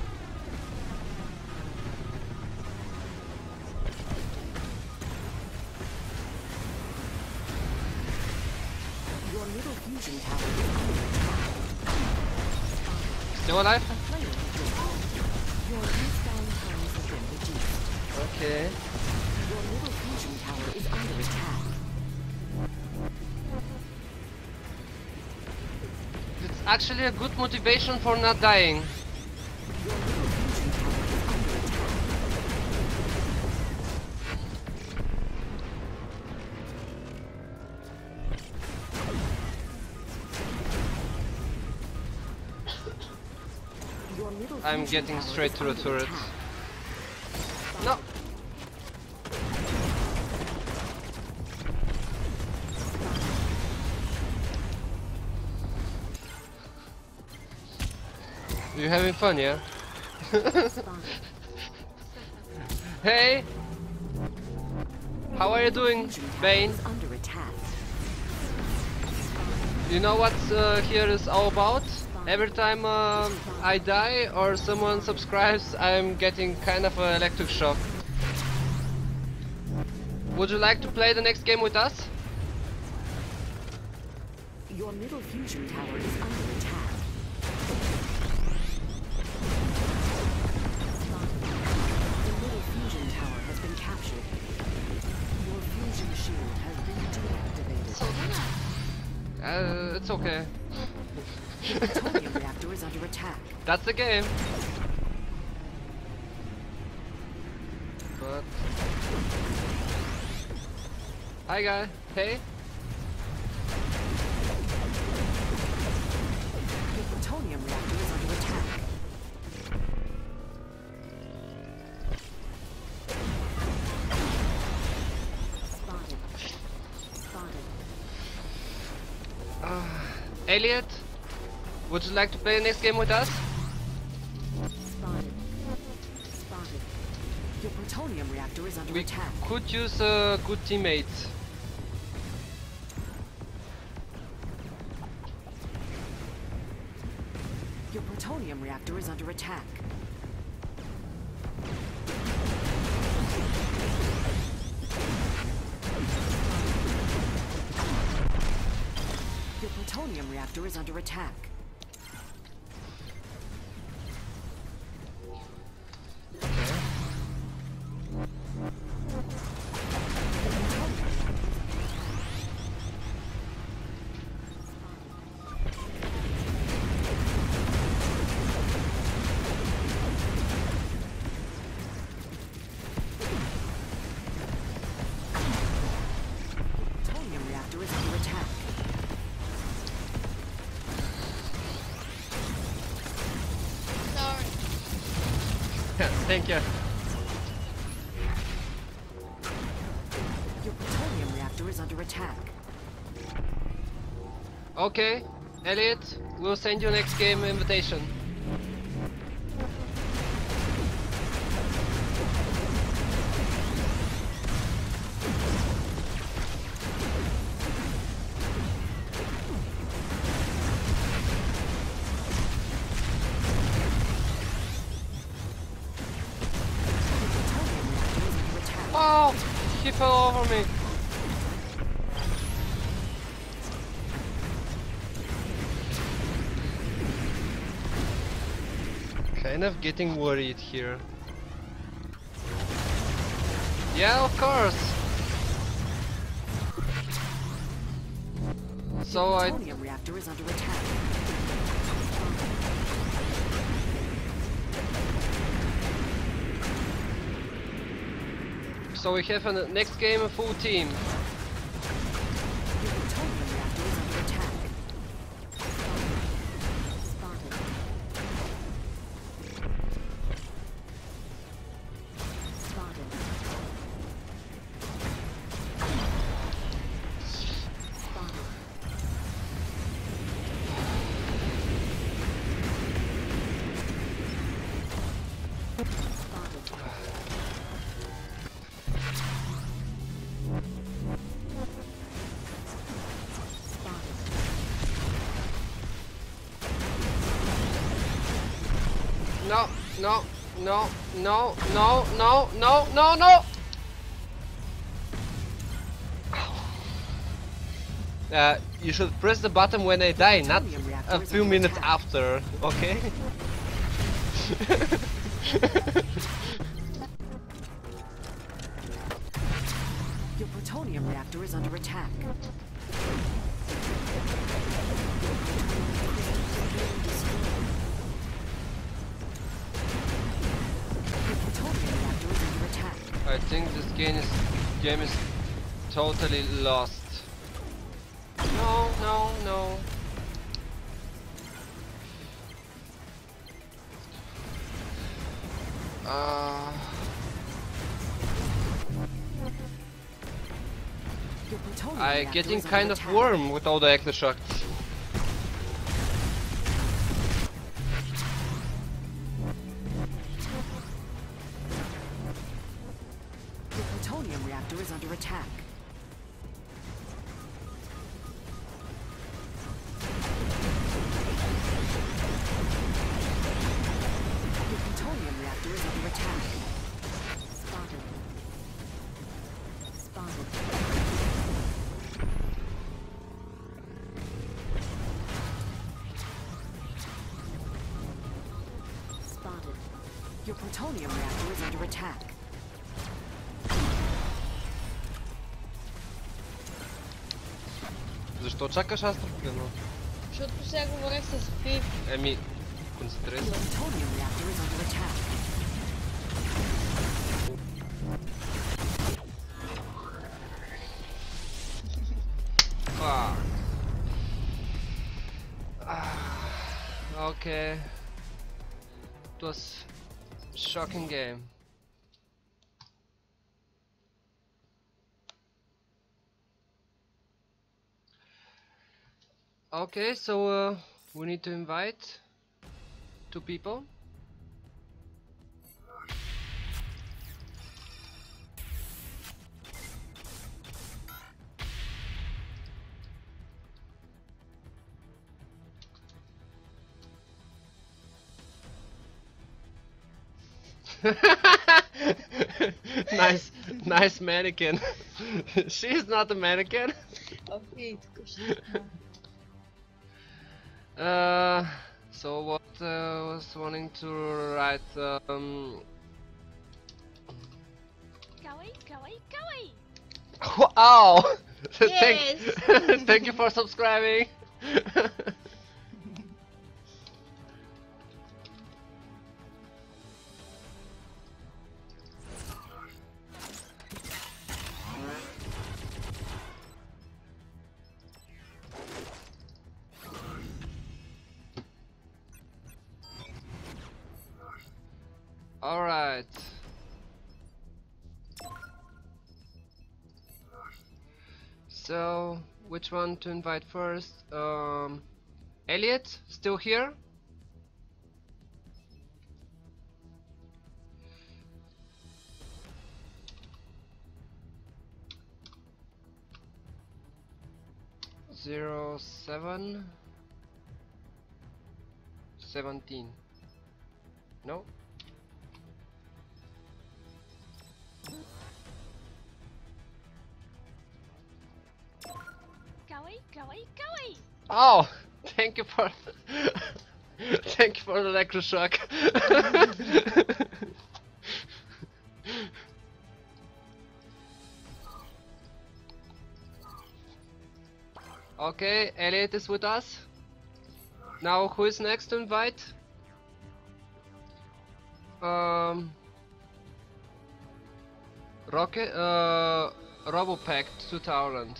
[SPEAKER 2] Your middle fusion tower is under attack.
[SPEAKER 1] Still alive?
[SPEAKER 2] A player has been killed. Your respawn times have been reduced.
[SPEAKER 1] Okay.
[SPEAKER 2] Your middle fusion tower is under attack.
[SPEAKER 1] actually a good motivation for not dying. I'm getting straight to the turret. No! You having fun, yeah? Hey! How are you doing, Bane? You know what uh, here is all about? Every time uh, I die or someone subscribes, I'm getting kind of an electric shock. Would you like to play the next game with us?
[SPEAKER 2] Your middle fusion tower is under attack. The middle fusion tower has been captured. Your fusion shield has been deactivated.
[SPEAKER 3] So
[SPEAKER 1] Uh, it's okay.
[SPEAKER 2] The plutonium reactor is under attack.
[SPEAKER 1] That's the game. But hi guy. Hey.
[SPEAKER 2] The plutonium reactor is under attack. Spotted. Spotted.
[SPEAKER 1] Uh, Elliot, would you like to play the next game with us?
[SPEAKER 2] Spotted. Spotted. Your plutonium reactor is under
[SPEAKER 1] We
[SPEAKER 2] attack.
[SPEAKER 1] could use a good teammate.
[SPEAKER 2] Your plutonium reactor is under attack. Your plutonium reactor is under attack. Plutonium reactor is under attack.
[SPEAKER 3] sorry.
[SPEAKER 1] Thank you.
[SPEAKER 2] Your plutonium reactor is under attack.
[SPEAKER 1] Okay, Elliot, we'll send you next game invitation.
[SPEAKER 2] Plutonium reactor is under attack.
[SPEAKER 1] Oh, he fell over me. Kind of getting worried here. Yeah, of course. So I
[SPEAKER 2] Plutonium reactor is under attack.
[SPEAKER 1] so we have a next game a full team.
[SPEAKER 2] Your plutonium reactor is under attack. Spotted. Spotted. Spotted. Spotted.
[SPEAKER 1] No, no, no, no, no, no, no, no, no! Uh, you should press the button when I die, not a few minutes after, okay?
[SPEAKER 2] Your plutonium reactor is under attack. being destroyed. Your plutonium reactor is under attack.
[SPEAKER 1] I think this game is game is totally lost. No, no, no. Uh,
[SPEAKER 2] Your plutonium
[SPEAKER 1] I
[SPEAKER 2] reactor
[SPEAKER 1] getting
[SPEAKER 2] is under
[SPEAKER 1] kind of
[SPEAKER 2] attack.
[SPEAKER 1] warm with all the Ectoshocks.
[SPEAKER 2] Your plutonium reactor is under attack. Your plutonium reactor is under attack. Spotted. Spotted. Spotted. Your plutonium reactor is under attack.
[SPEAKER 1] Защо чакаш Астрофилно?
[SPEAKER 3] Защото сега говорех с Пип.
[SPEAKER 1] Еми, концентрирай
[SPEAKER 2] Your
[SPEAKER 1] се.
[SPEAKER 2] plutonium reactor is under attack.
[SPEAKER 1] Fuck. Ah, okay. It was shocking game. Okay, so uh, we need to invite two people. Nice, nice mannequin. She's not a mannequin.
[SPEAKER 3] Окей, тук ще...
[SPEAKER 1] Uh, so what uh, was wanting to write? Um,
[SPEAKER 3] Kawaii, kawaii, kawaii!
[SPEAKER 1] wow!
[SPEAKER 3] Yes.
[SPEAKER 1] thank, thank you for subscribing. All right. So, which one to invite first? Um, Elliot, still here? Zero seven seventeen. No.
[SPEAKER 3] Kawaii, kawaii, kawaii!
[SPEAKER 1] Oh, thank you for thank you for the electroshock. Okay, Elliot is with us. Now who is next to invite? Um Rocket uh Robopack two thousand.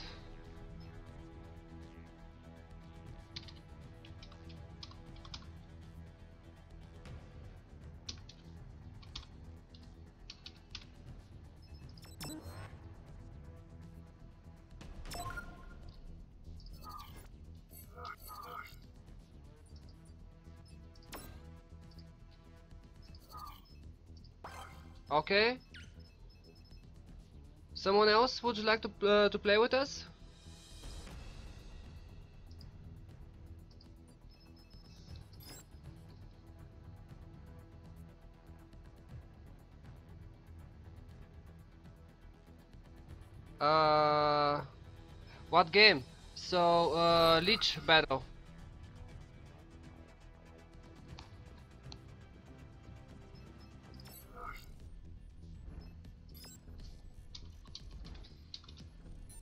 [SPEAKER 1] Okay. Someone else would you like to uh, to play with us? Uh, what game? So, uh, Leech Battle.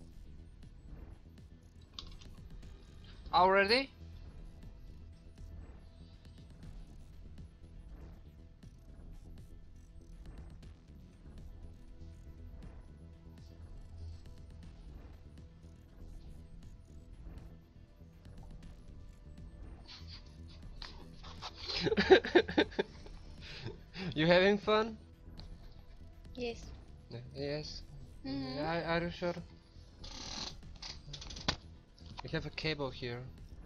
[SPEAKER 1] Already? You having fun?
[SPEAKER 3] Yes.
[SPEAKER 1] Yes.
[SPEAKER 3] Mhm.
[SPEAKER 1] Yeah, are you sure? We have a cable here.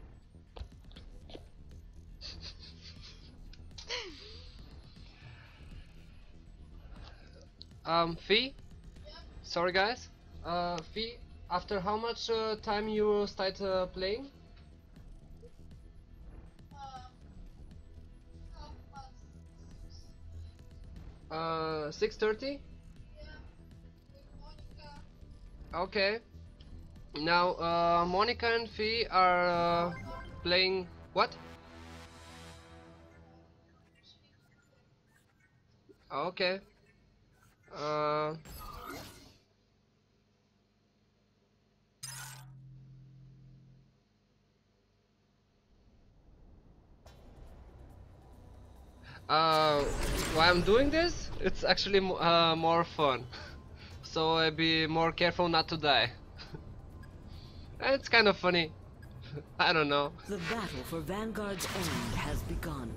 [SPEAKER 1] Um, Fee? Sorry guys. Uh, Fee, after how much uh, time you start uh, playing? Uh, six thirty? Okay. Now, uh, Monica and Fee are uh, playing what? Okay. Uh, uh, why I'm doing this? It's actually mo uh, more fun. So I'll be more careful not to die. It's kind of funny. I don't know.
[SPEAKER 2] The battle for Vanguard's end has begun.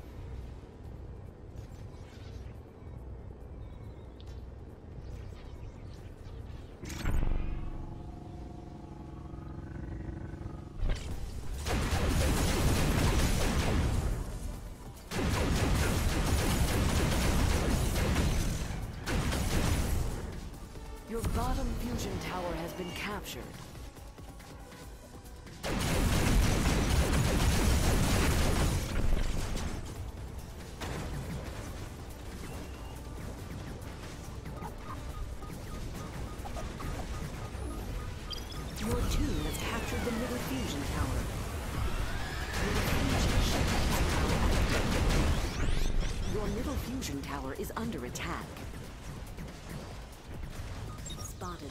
[SPEAKER 2] Your bottom fusion tower has been captured. Your team has captured the middle fusion tower. Your fusion ship is now active. Your middle fusion tower is under attack. Spotted.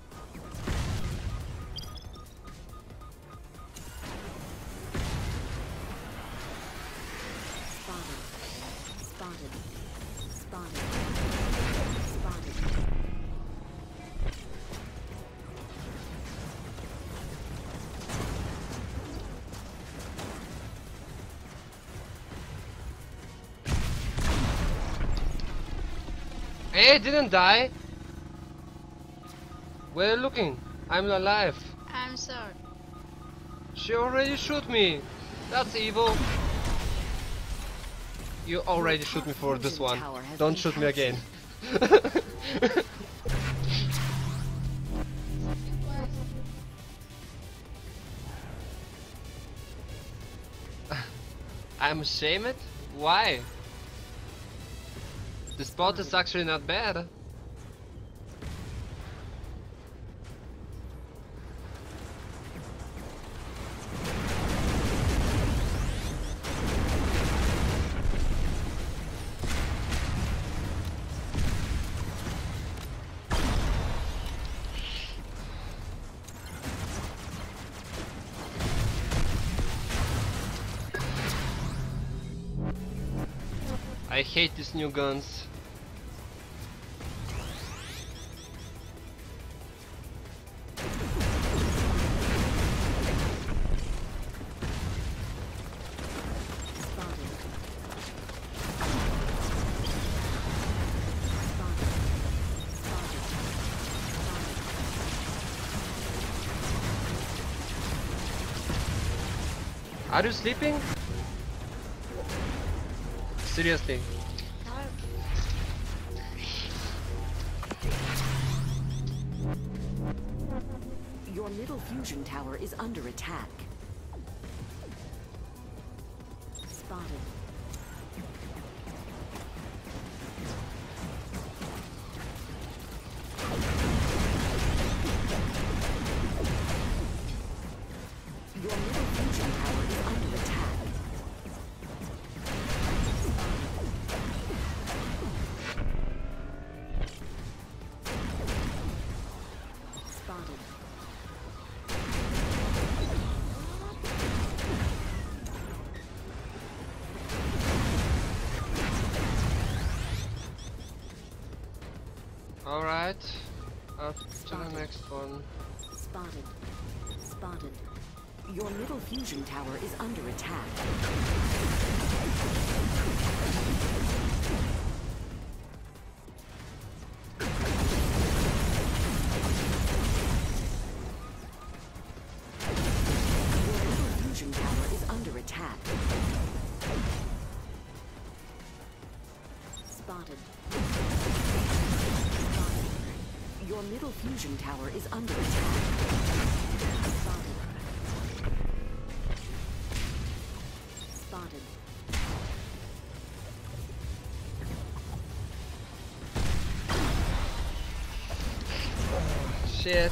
[SPEAKER 2] Spotted. Spotted. Spotted. Spotted.
[SPEAKER 1] Hey, I didn't die. Where are you looking? I'm alive.
[SPEAKER 3] I'm sorry.
[SPEAKER 1] She already shoot me. That's evil. You already shoot me for this one. Don't shoot me again. I'm ashamed? Why? The spot is actually not bad. I hate these new guns. Are you sleeping? Seriously?
[SPEAKER 2] Your middle fusion tower is under attack. Spotted. Your middle fusion tower is under attack. Spotted.
[SPEAKER 1] Alright, up to the next one.
[SPEAKER 2] Spotted. Spotted. Your middle fusion tower is under attack. Your middle fusion tower is under attack. Spotted. Spotted. Your middle fusion tower is under attack. Spotted. Spotted.
[SPEAKER 1] Shit.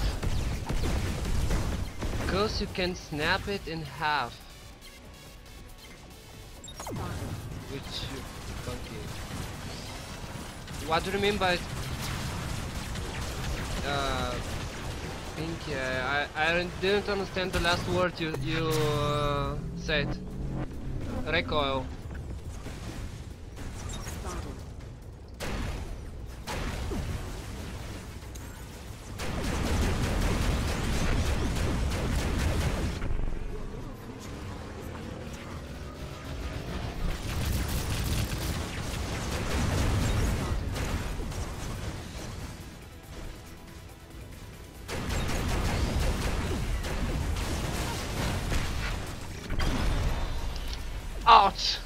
[SPEAKER 1] Because you can snap it in half.
[SPEAKER 2] Spotted.
[SPEAKER 1] Which you funky. What do you mean by uh pinky? I I didn't understand the last word you you uh, said. Recoil.
[SPEAKER 2] Spotted.
[SPEAKER 1] Ouch!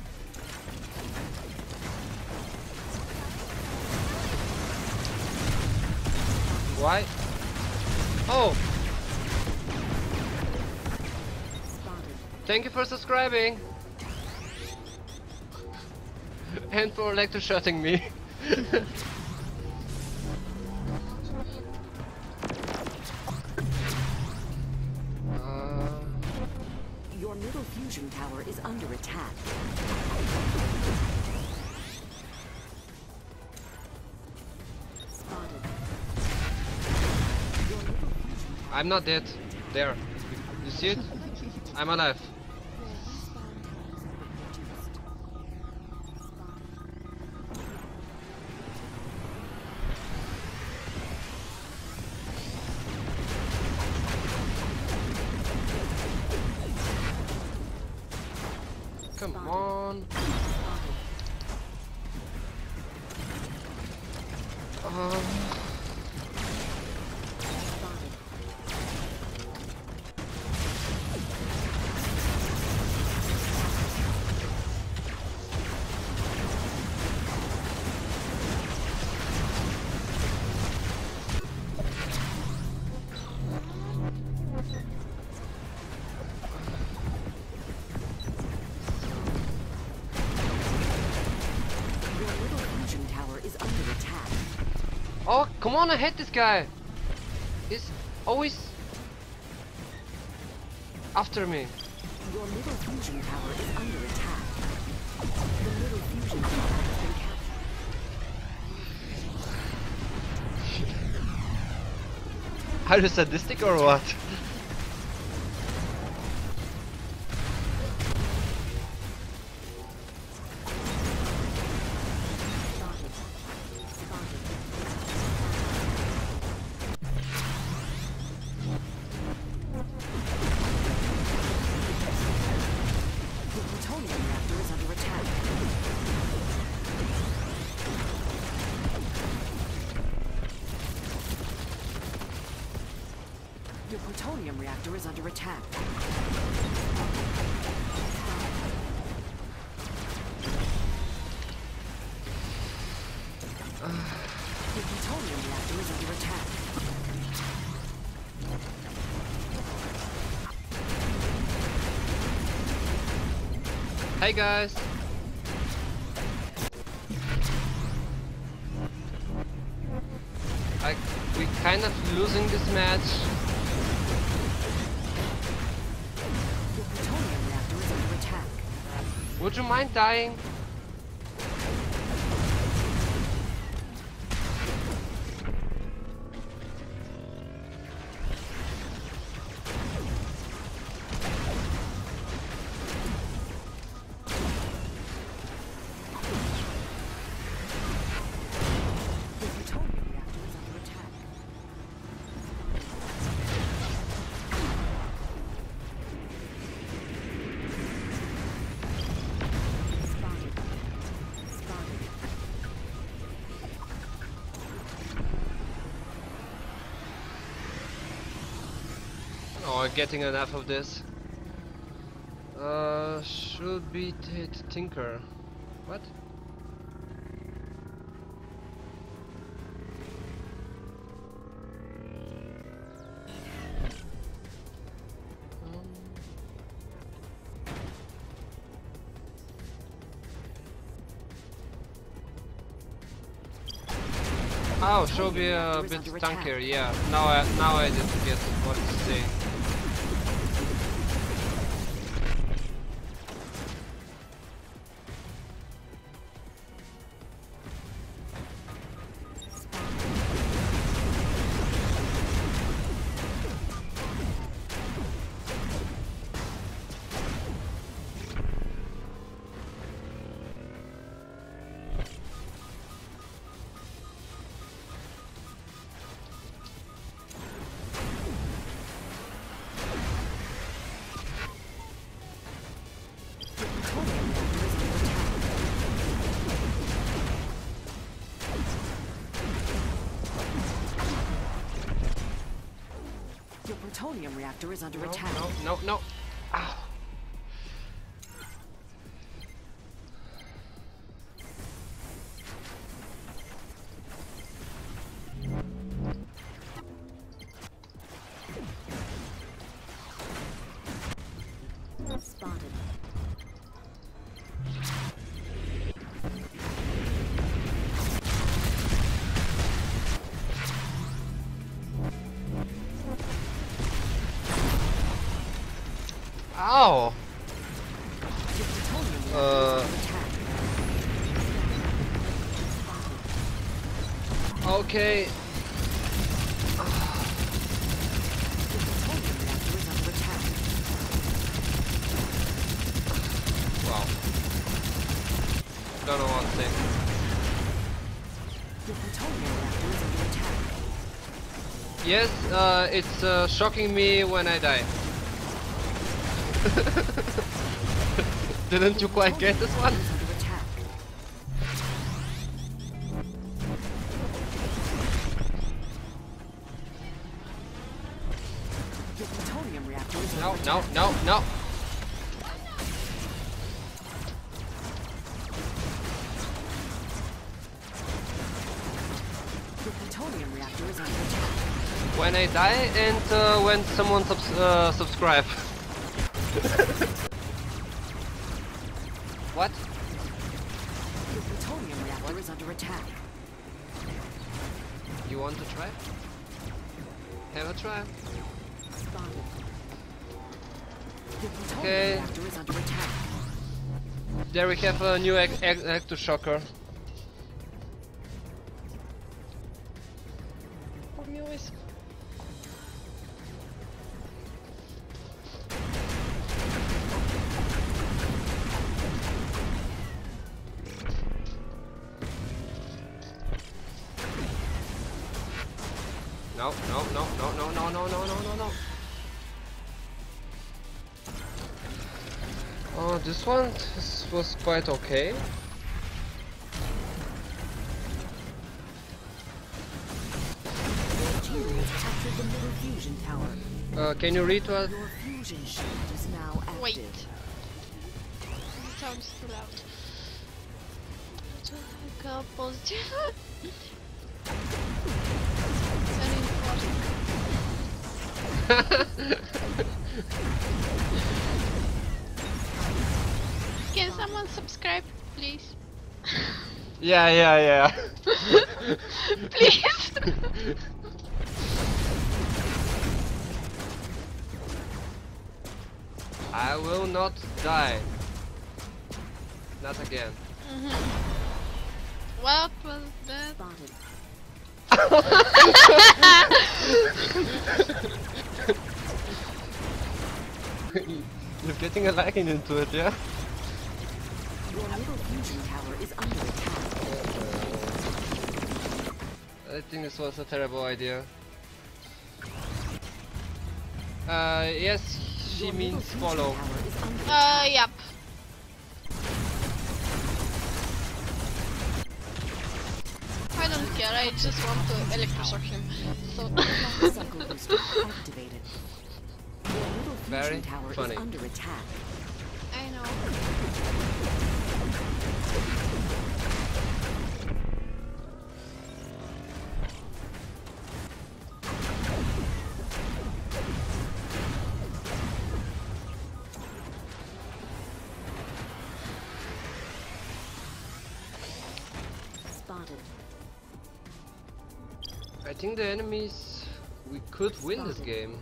[SPEAKER 1] Why? Oh!
[SPEAKER 2] Spotted.
[SPEAKER 1] Thank you for subscribing! And for electroshotting me.
[SPEAKER 2] Your middle fusion tower is under attack. Spotted. Your middle fusion tower
[SPEAKER 1] I'm not dead. There. You see it? I'm alive. Come on. Um. Oh, come on, I hate this guy. He's always after me.
[SPEAKER 2] Your middle fusion tower is under attack. The middle fusion tower has been captured.
[SPEAKER 1] Are you sadistic or what?
[SPEAKER 2] Your plutonium reactor is under attack. Your plutonium reactor is under attack.
[SPEAKER 1] Hey guys. I we kind of losing this match.
[SPEAKER 2] Your plutonium reactor is under attack.
[SPEAKER 1] Would you mind dying?
[SPEAKER 2] Your plutonium reactor is under attack.
[SPEAKER 1] Or getting enough of this. Uh, should be t t Tinker. What? Oh, should be a bit tankier, yeah. Now I now I did get what to say.
[SPEAKER 2] Your plutonium reactor is under
[SPEAKER 1] No,
[SPEAKER 2] attack.
[SPEAKER 1] no, no, no. Ow.
[SPEAKER 2] Spotted.
[SPEAKER 1] Ow!
[SPEAKER 2] Your plutonium reactor
[SPEAKER 1] Uh.
[SPEAKER 2] is under attack.
[SPEAKER 1] Okay.
[SPEAKER 2] Your plutonium reactor is under attack.
[SPEAKER 1] Wow. Don't know what to say.
[SPEAKER 2] Your plutonium reactor is under attack.
[SPEAKER 1] Yes, uh, it's uh, shocking me when I die. Didn't you quite get this one?
[SPEAKER 2] Is under attack. Your plutonium reactor is
[SPEAKER 1] No,
[SPEAKER 2] under
[SPEAKER 1] no,
[SPEAKER 2] attack.
[SPEAKER 1] no, no.
[SPEAKER 2] Your plutonium reactor is under attack.
[SPEAKER 1] When I die and uh, when someone subs uh, subscribe. What?
[SPEAKER 2] Your plutonium reactor is under attack.
[SPEAKER 1] You want to try? Have a try.
[SPEAKER 2] Spotted. Your plutonium
[SPEAKER 1] Okay.
[SPEAKER 2] reactor is under attack.
[SPEAKER 1] There we have a new ec ec Ecto Shocker. No, no, no, no, no, no, no, no, no, no, no. Oh, this one this was quite okay.
[SPEAKER 2] Your team has captured the middle fusion tower.
[SPEAKER 1] Uh, can you read what?
[SPEAKER 2] Your fusion shield is now active.
[SPEAKER 3] Wait. It sounds too loud. Go positive. Very important. Can someone subscribe, please?
[SPEAKER 1] Yeah, yeah, yeah.
[SPEAKER 3] Please.
[SPEAKER 1] I will not die. Not again.
[SPEAKER 3] Mhm. What was that?
[SPEAKER 2] Spotted.
[SPEAKER 1] You're getting a liking into it, yeah?
[SPEAKER 2] Your middle fusion tower is under attack.
[SPEAKER 1] I think this was a terrible idea. Uh, yes, she
[SPEAKER 2] Your
[SPEAKER 1] means
[SPEAKER 2] middle fusion
[SPEAKER 1] follow.
[SPEAKER 2] tower is under
[SPEAKER 3] Uh,
[SPEAKER 2] attack.
[SPEAKER 3] yep. I don't care, I just want to electroshock him. So.
[SPEAKER 2] Clock cycle booster activated.
[SPEAKER 1] Very
[SPEAKER 2] fusion tower
[SPEAKER 1] funny.
[SPEAKER 2] is under attack.
[SPEAKER 3] I know.
[SPEAKER 2] Spotted.
[SPEAKER 1] I think the enemies, we could win this game.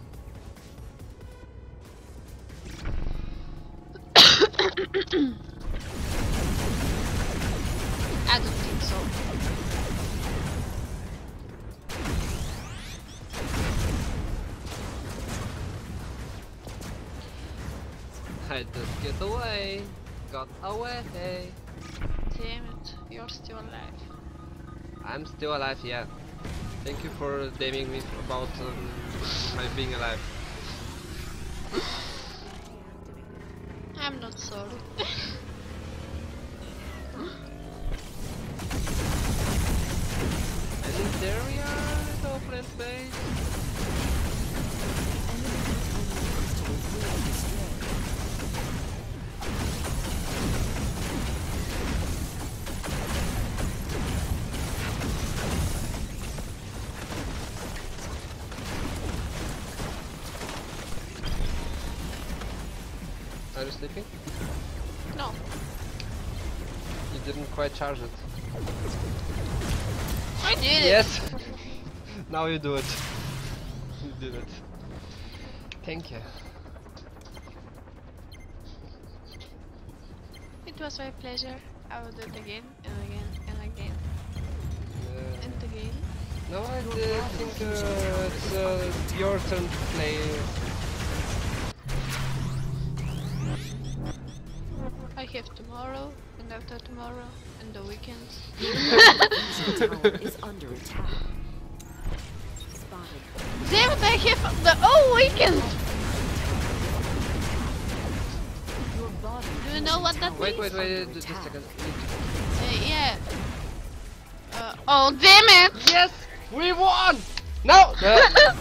[SPEAKER 3] I don't think so.
[SPEAKER 1] I just get away. Got away.
[SPEAKER 3] Damn it, you're still alive.
[SPEAKER 1] I'm still alive, yeah. Thank you for damning me about um, my being alive.
[SPEAKER 3] I'm not sorry.
[SPEAKER 1] And in there we are, the open space. Are you sleeping?
[SPEAKER 3] No.
[SPEAKER 1] You didn't quite charge it.
[SPEAKER 3] I did it.
[SPEAKER 1] Yes! Now you do it. You did it. Thank you.
[SPEAKER 3] It was my pleasure. I will do it again and again and again
[SPEAKER 1] Uh,
[SPEAKER 3] and again.
[SPEAKER 1] no, I uh, think uh, it's uh, your turn to play.
[SPEAKER 3] I have tomorrow and after tomorrow and the weekends.
[SPEAKER 2] Fusion tower is under attack. Spotted.
[SPEAKER 3] Damn it, I have the whole weekend!
[SPEAKER 2] Your body
[SPEAKER 3] Do you know what that
[SPEAKER 1] Wait,
[SPEAKER 3] means?
[SPEAKER 1] wait, wait, just a second.
[SPEAKER 3] Uh, yeah. Uh, oh, damn it!
[SPEAKER 1] Yes! We won! No! Uh,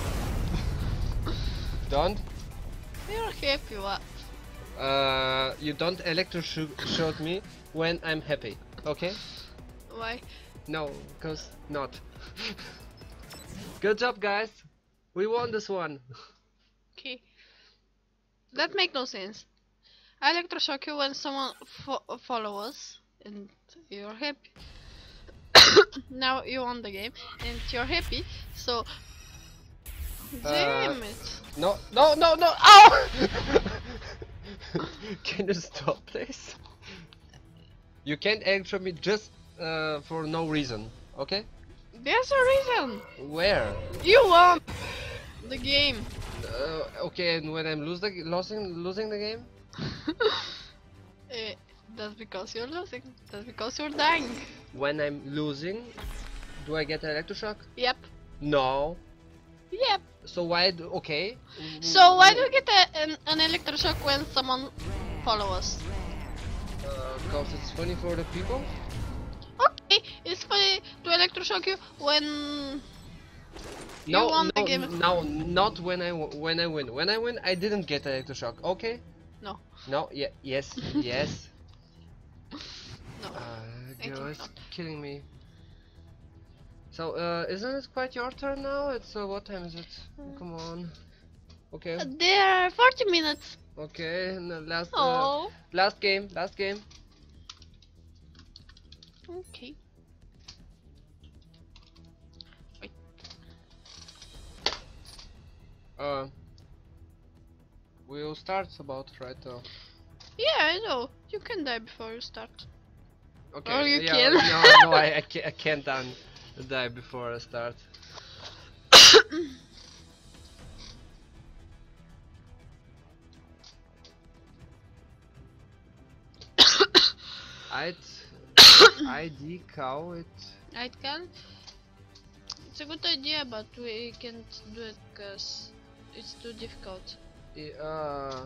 [SPEAKER 1] don't.
[SPEAKER 3] You're happy, what?
[SPEAKER 1] Uh, you don't electroshoot me when I'm happy, okay?
[SPEAKER 3] Why?
[SPEAKER 1] No, cause not. Good job, guys. We won this one.
[SPEAKER 3] Okay. That make no sense. I electroshock you when someone fo follow us and you're happy. Now you won the game and you're happy, so damn it.
[SPEAKER 1] No, no, no, no! Ow! Can you stop, please? You can't electro me just uh, for no reason, okay?
[SPEAKER 3] There's a reason.
[SPEAKER 1] Where?
[SPEAKER 3] You won the game.
[SPEAKER 1] Uh, okay, and when I'm losing, losing, losing the game?
[SPEAKER 3] Eh, that's because you're losing. That's because you're dying.
[SPEAKER 1] When I'm losing, do I get electroshock?
[SPEAKER 3] Yep.
[SPEAKER 1] No.
[SPEAKER 3] Yep.
[SPEAKER 1] So why? Do, okay.
[SPEAKER 3] So why do we get a, an, an electroshock when someone follow us?
[SPEAKER 1] Uh, Cause it's funny for the people.
[SPEAKER 3] Okay, it's funny to electroshock you when
[SPEAKER 1] No,
[SPEAKER 3] you won
[SPEAKER 1] no,
[SPEAKER 3] the game.
[SPEAKER 1] no, not when I w when I win. When I win, I didn't get electroshock. Okay.
[SPEAKER 3] No.
[SPEAKER 1] No. Yeah. Yes. Yes.
[SPEAKER 3] No.
[SPEAKER 1] Uh,
[SPEAKER 3] think
[SPEAKER 1] girl, it's
[SPEAKER 3] not.
[SPEAKER 1] killing me. So, uh, isn't it quite your turn now? It's uh, what time is it? Come on. Okay.
[SPEAKER 3] Uh, There are forty minutes.
[SPEAKER 1] Okay. And the last. Uh,
[SPEAKER 3] Oh.
[SPEAKER 1] last game. Last game.
[SPEAKER 3] Okay. Wait.
[SPEAKER 1] Uh. We'll start about right now.
[SPEAKER 3] Yeah, I know. You can die before you start.
[SPEAKER 1] Okay.
[SPEAKER 3] Or you
[SPEAKER 1] yeah,
[SPEAKER 3] can.
[SPEAKER 1] No, no, I, I can't. I can't done, die before I start. I'd. I D cow it.
[SPEAKER 3] I can. It's a good idea, but we can't do it because it's too difficult.
[SPEAKER 1] I- Uh.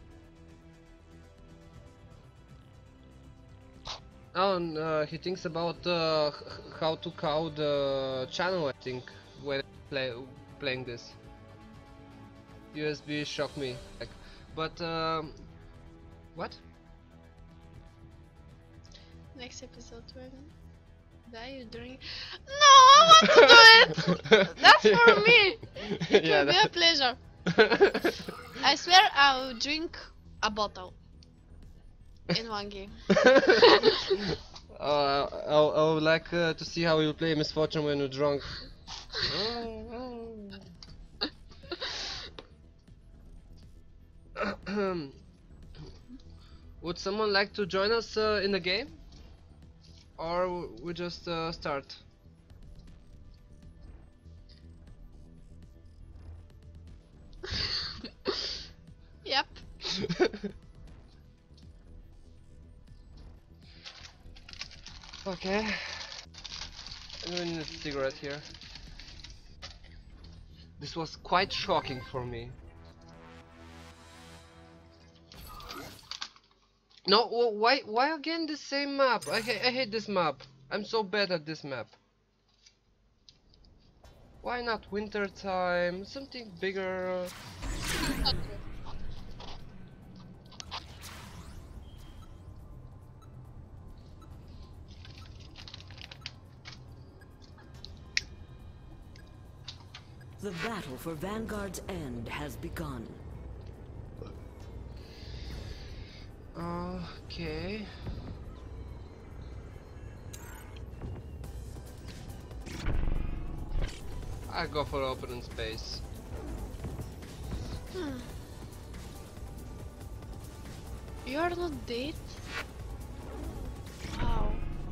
[SPEAKER 1] Oh, and, uh, he thinks about uh, h- how to cow the channel. I think when I play playing this. U S B shocked me. Like, But um, what?
[SPEAKER 3] Next episode when die you drink. No, I want to do it. That's for me. It
[SPEAKER 1] Yeah,
[SPEAKER 3] will be a pleasure. I swear I'll drink a bottle in one game.
[SPEAKER 1] uh, I, I would like uh, to see how you play Misfortune when you're drunk. Would someone like to join us uh, in the game? Or w- we just uh, start?
[SPEAKER 3] Yep.
[SPEAKER 1] Okay. I'm gonna need a cigarette here. This was quite shocking for me. No, wh- why why again the same map? I, ha I hate this map. I'm so bad at this map. Why not winter time? Something bigger.
[SPEAKER 2] The battle for Vanguard's end has begun.
[SPEAKER 1] Okay. I go for open space.
[SPEAKER 3] Hmm. You are not dead? Wow.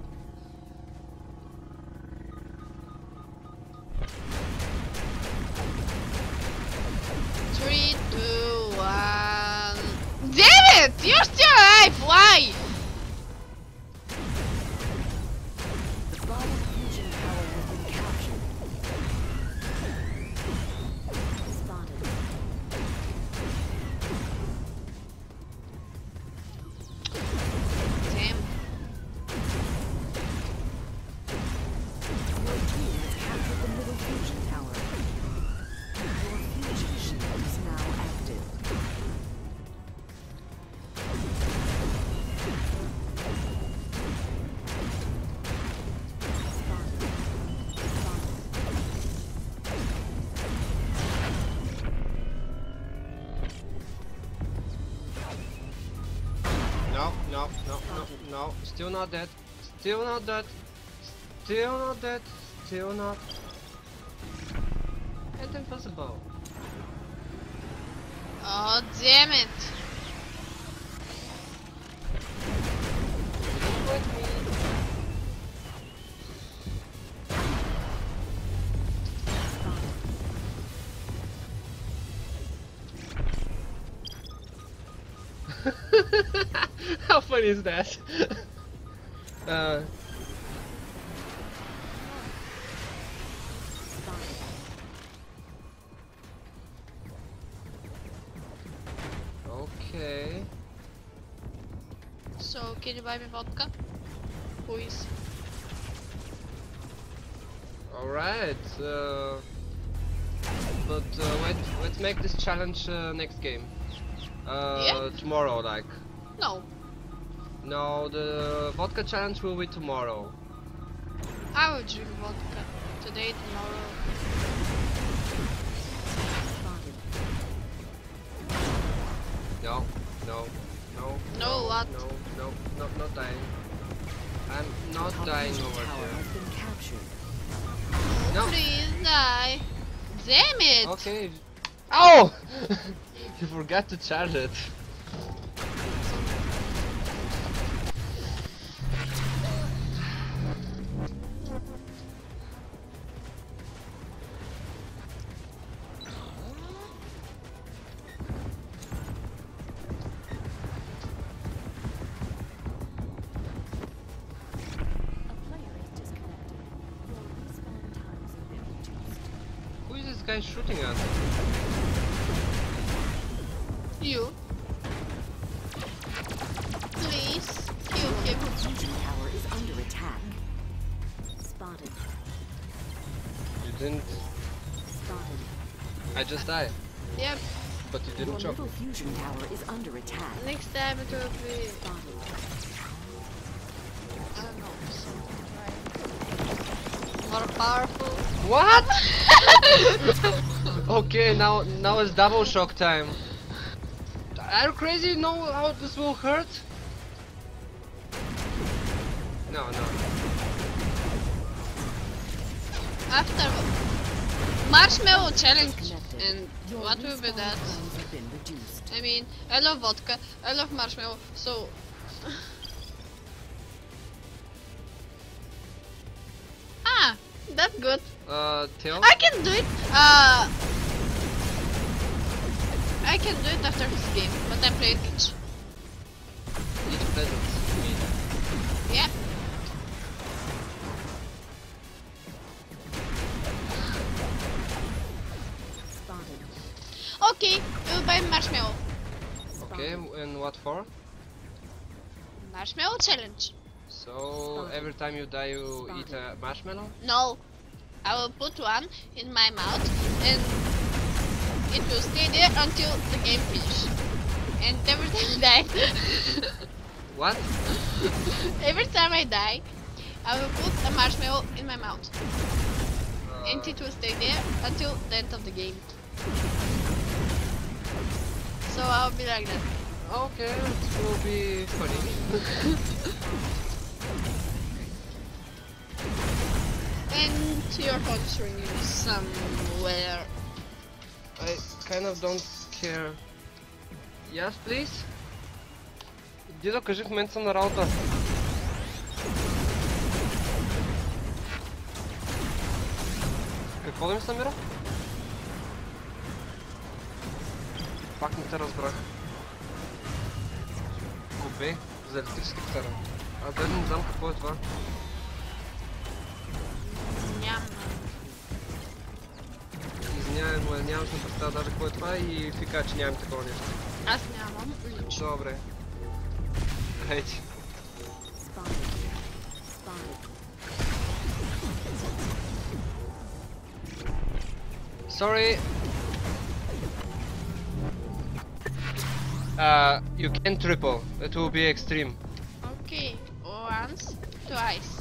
[SPEAKER 3] Three, two, one. Damn it! You're still alive! Why?
[SPEAKER 2] The body fusion tower has been captured. Spotted.
[SPEAKER 3] Damn.
[SPEAKER 2] Your team has captured the middle fusion tower. Your fusion shield is now active.
[SPEAKER 1] No, no, no, no, no. Still not dead. Still not dead. Still not dead. Still not. It's impossible.
[SPEAKER 3] Oh, damn it.
[SPEAKER 1] How funny is that? uh, okay.
[SPEAKER 3] So, can you buy me vodka? Please.
[SPEAKER 1] Alright. Uh, but uh, wait, let's make this challenge uh, next game. Uh,
[SPEAKER 3] Yeah?
[SPEAKER 1] Tomorrow, like.
[SPEAKER 3] No.
[SPEAKER 1] No, the vodka challenge will be tomorrow.
[SPEAKER 3] I will drink vodka. Today, tomorrow.
[SPEAKER 2] Spotted.
[SPEAKER 1] No, no, no.
[SPEAKER 3] No, what?
[SPEAKER 1] No, no, no, not dying. I'm not
[SPEAKER 2] Top
[SPEAKER 1] dying
[SPEAKER 2] fusion
[SPEAKER 1] over
[SPEAKER 2] tower
[SPEAKER 1] here.
[SPEAKER 2] has been captured.
[SPEAKER 1] No.
[SPEAKER 3] Please die. Damn it!
[SPEAKER 1] Okay. Oh! You forgot to charge it.
[SPEAKER 2] A player is disconnected. Your respawn times have been reduced.
[SPEAKER 1] Who is this guy shooting at?
[SPEAKER 3] You. Please, kill him.
[SPEAKER 2] Your fusion tower is under attack. Spotted.
[SPEAKER 1] You didn't.
[SPEAKER 2] Spotted.
[SPEAKER 1] I just died.
[SPEAKER 3] Yep.
[SPEAKER 1] but you
[SPEAKER 2] Your
[SPEAKER 1] didn't shock
[SPEAKER 2] middle
[SPEAKER 1] me.
[SPEAKER 2] fusion tower is under attack.
[SPEAKER 3] Next time it will be.
[SPEAKER 2] Spotted.
[SPEAKER 3] I don't know. Something like more powerful.
[SPEAKER 1] What? Okay, now now it's double shock time. Are you crazy? You know how this will hurt? No, no.
[SPEAKER 3] After marshmallow challenge,
[SPEAKER 2] Disconnected.
[SPEAKER 3] and
[SPEAKER 2] Your
[SPEAKER 3] what will be
[SPEAKER 2] respawn
[SPEAKER 3] that?
[SPEAKER 2] times have been reduced.
[SPEAKER 3] I mean, I love vodka, I love marshmallow, so. Ah, that's good.
[SPEAKER 1] Uh, Theo?
[SPEAKER 3] I can do it. Uh, I can do it after this game, but I play it each.
[SPEAKER 1] Each peasant.
[SPEAKER 3] Yeah.
[SPEAKER 2] Spotted.
[SPEAKER 3] Okay, we'll buy marshmallow.
[SPEAKER 1] Okay, and what for?
[SPEAKER 3] Marshmallow challenge.
[SPEAKER 1] So every time you die, you eat a marshmallow?
[SPEAKER 3] No, I will put one in my mouth, and it will stay there until the game finish. And every time I die,
[SPEAKER 1] What?
[SPEAKER 3] every time I die, I will put a marshmallow in my mouth,
[SPEAKER 1] Uh,
[SPEAKER 3] and it will stay there until the end of the game. So I'll be like that.
[SPEAKER 1] okay, it will be funny.
[SPEAKER 3] And your phone's ringing somewhere.
[SPEAKER 1] I kind of don't care. Yes, please? Дидо, кажи в момента съм на работа. Какво да ми съмира? Пак не те разбрах. Купе за електрически котара. Аз даже не знам какво е това.
[SPEAKER 3] Няма.
[SPEAKER 1] Извинявай, но нямаш да представя даже какво е това и ти кажа, че нямам такова нещо.
[SPEAKER 3] Аз нямам лично.
[SPEAKER 1] Добре. Хайде.
[SPEAKER 2] Spotted. Spotted.
[SPEAKER 1] Sorry. Uh, you can triple. It will be extreme.
[SPEAKER 3] Okay, once, twice.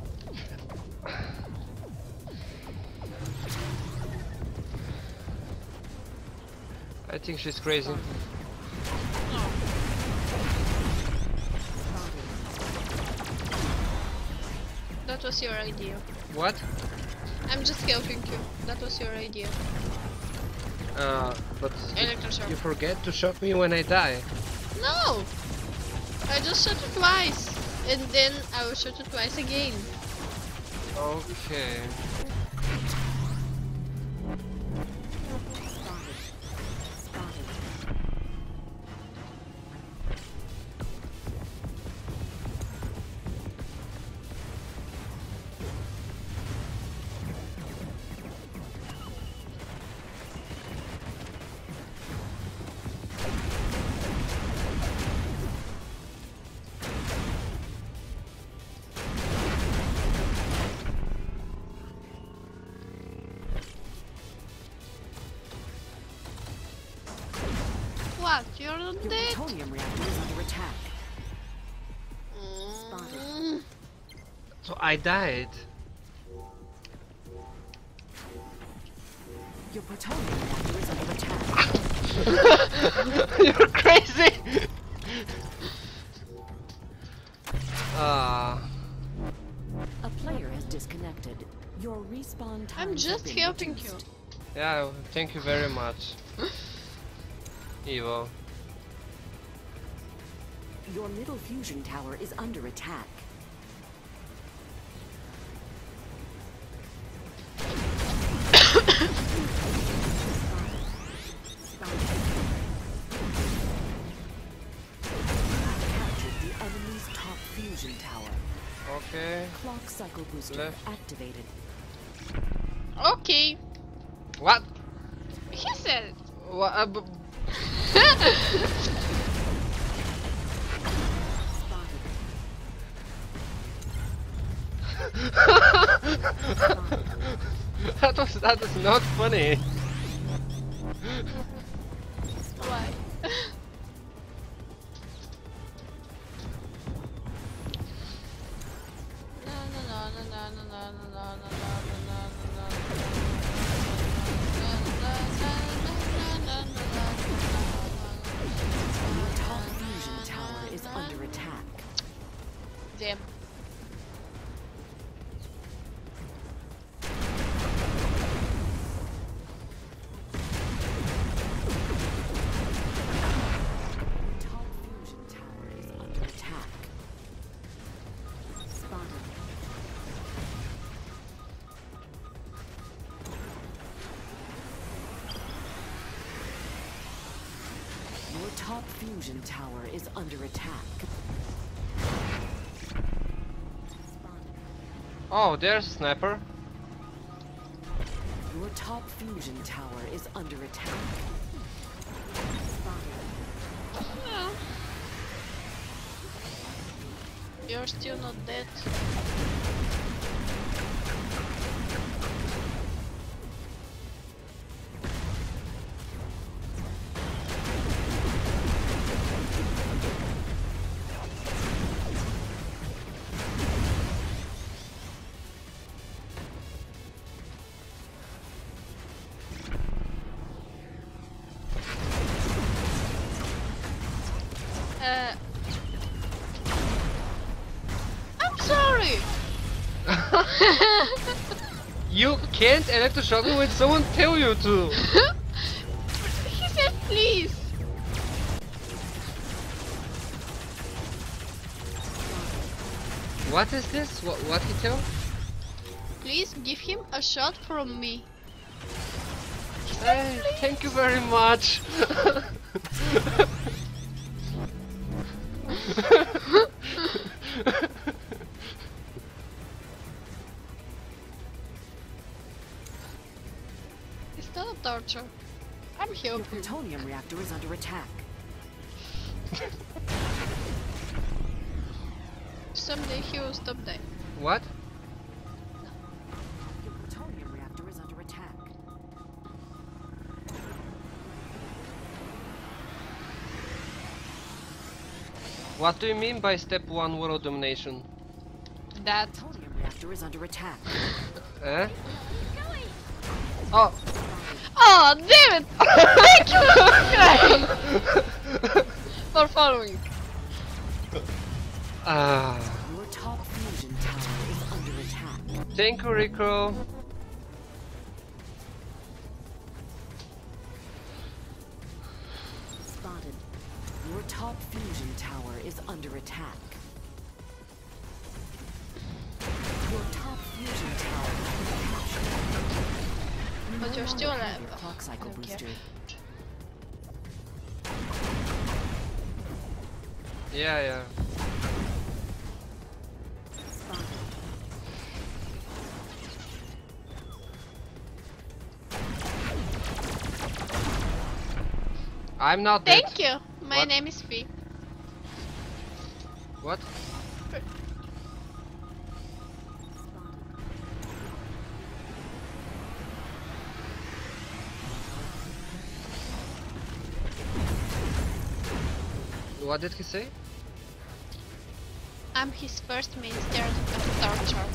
[SPEAKER 1] I think she's crazy.
[SPEAKER 3] No. That was your idea.
[SPEAKER 1] What?
[SPEAKER 3] I'm just helping you. That was your idea.
[SPEAKER 1] Uh, but
[SPEAKER 3] Electroshock.
[SPEAKER 1] you forget to shock me when I die.
[SPEAKER 3] No! I just shot it twice. And then I will shoot it twice again.
[SPEAKER 1] Okay.
[SPEAKER 2] Spotted. Spotted.
[SPEAKER 3] What? You're not
[SPEAKER 2] Your
[SPEAKER 3] dead?
[SPEAKER 2] plutonium reactor is under attack.
[SPEAKER 3] Mm.
[SPEAKER 1] So I died.
[SPEAKER 2] Your plutonium reactor is under attack.
[SPEAKER 1] You're crazy. Ah.
[SPEAKER 2] A player has disconnected. Your respawn time.
[SPEAKER 3] I'm just helping you.
[SPEAKER 1] Yeah. Thank you very much. Evil.
[SPEAKER 2] Your middle fusion tower is under attack. Captured the enemy's top fusion tower.
[SPEAKER 1] Okay.
[SPEAKER 2] Clock cycle booster
[SPEAKER 1] Left.
[SPEAKER 2] activated.
[SPEAKER 3] Okay.
[SPEAKER 1] What?
[SPEAKER 3] He said it.
[SPEAKER 1] What? Uh, b-
[SPEAKER 2] Spotted.
[SPEAKER 1] that was that is not funny.
[SPEAKER 2] top fusion tower is under attack.
[SPEAKER 1] Oh, there's a sniper.
[SPEAKER 2] Your top fusion tower is under attack.
[SPEAKER 3] Yeah. You're still not dead. Uh, I'm sorry.
[SPEAKER 1] You can't electroshock me when someone tell you to.
[SPEAKER 3] He said please.
[SPEAKER 1] What is this? What, what he tell?
[SPEAKER 3] Please give him a shot from me.
[SPEAKER 1] Hey, thank you very much.
[SPEAKER 3] It's not a torture. I'm here.
[SPEAKER 2] Your plutonium reactor is under attack.
[SPEAKER 3] Someday he will stop dying.
[SPEAKER 1] What?
[SPEAKER 2] Your plutonium reactor is under attack.
[SPEAKER 1] What do you mean by step one world domination?
[SPEAKER 3] That.
[SPEAKER 2] Plutonium reactor is under attack.
[SPEAKER 1] Eh? Oh!
[SPEAKER 3] Oh damn it! Thank you for following.
[SPEAKER 1] Ah.
[SPEAKER 2] Your top fusion tower is under attack.
[SPEAKER 1] Thank you, Rico.
[SPEAKER 2] Spotted. Your top fusion tower is under attack. Your top fusion tower has been captured.
[SPEAKER 3] But you're still alive.
[SPEAKER 2] Your clock cycle
[SPEAKER 3] I don't care.
[SPEAKER 2] booster.
[SPEAKER 1] Yeah, yeah.
[SPEAKER 2] Spotted.
[SPEAKER 1] I'm not dead.
[SPEAKER 3] Thank you. My
[SPEAKER 1] What?
[SPEAKER 3] name is Fee.
[SPEAKER 1] What? What did he say?
[SPEAKER 3] I'm his first minister of torture.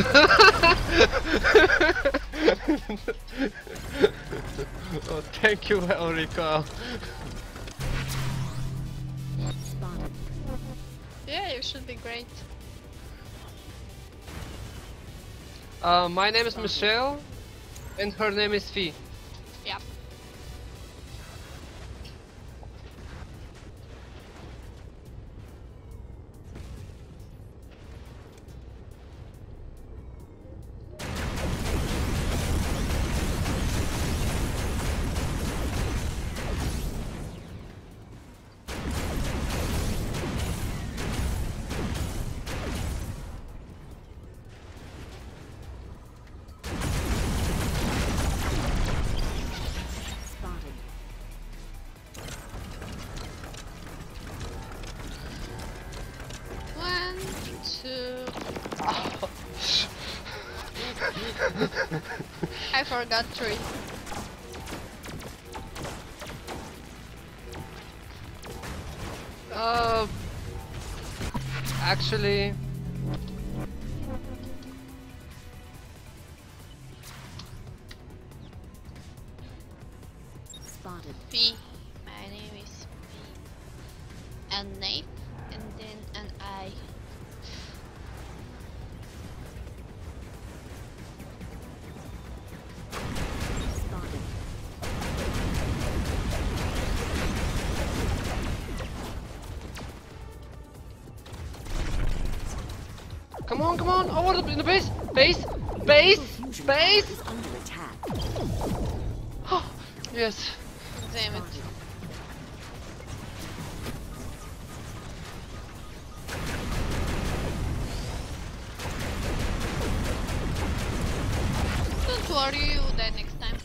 [SPEAKER 1] Oh, thank you, Rico.
[SPEAKER 2] Spotted.
[SPEAKER 3] Yeah, you should be great.
[SPEAKER 1] Uh, my name is Michelle, and her name is Fee.
[SPEAKER 3] Yeah.
[SPEAKER 2] Spotted.
[SPEAKER 3] One, two. I forgot three.
[SPEAKER 1] Uh, actually,
[SPEAKER 2] Spotted.
[SPEAKER 3] P. My name is P. And name, and then an I.
[SPEAKER 2] Spotted.
[SPEAKER 1] come on, come on, over the, in the base, base, base,
[SPEAKER 2] Your fusion
[SPEAKER 1] base.
[SPEAKER 2] tower is under attack.
[SPEAKER 1] Yes.
[SPEAKER 3] Damn it. or you die next time.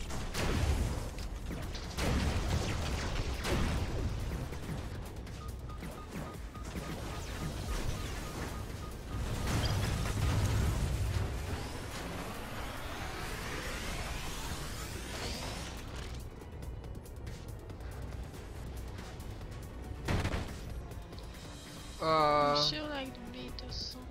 [SPEAKER 1] Uh,
[SPEAKER 3] She like the beat or something.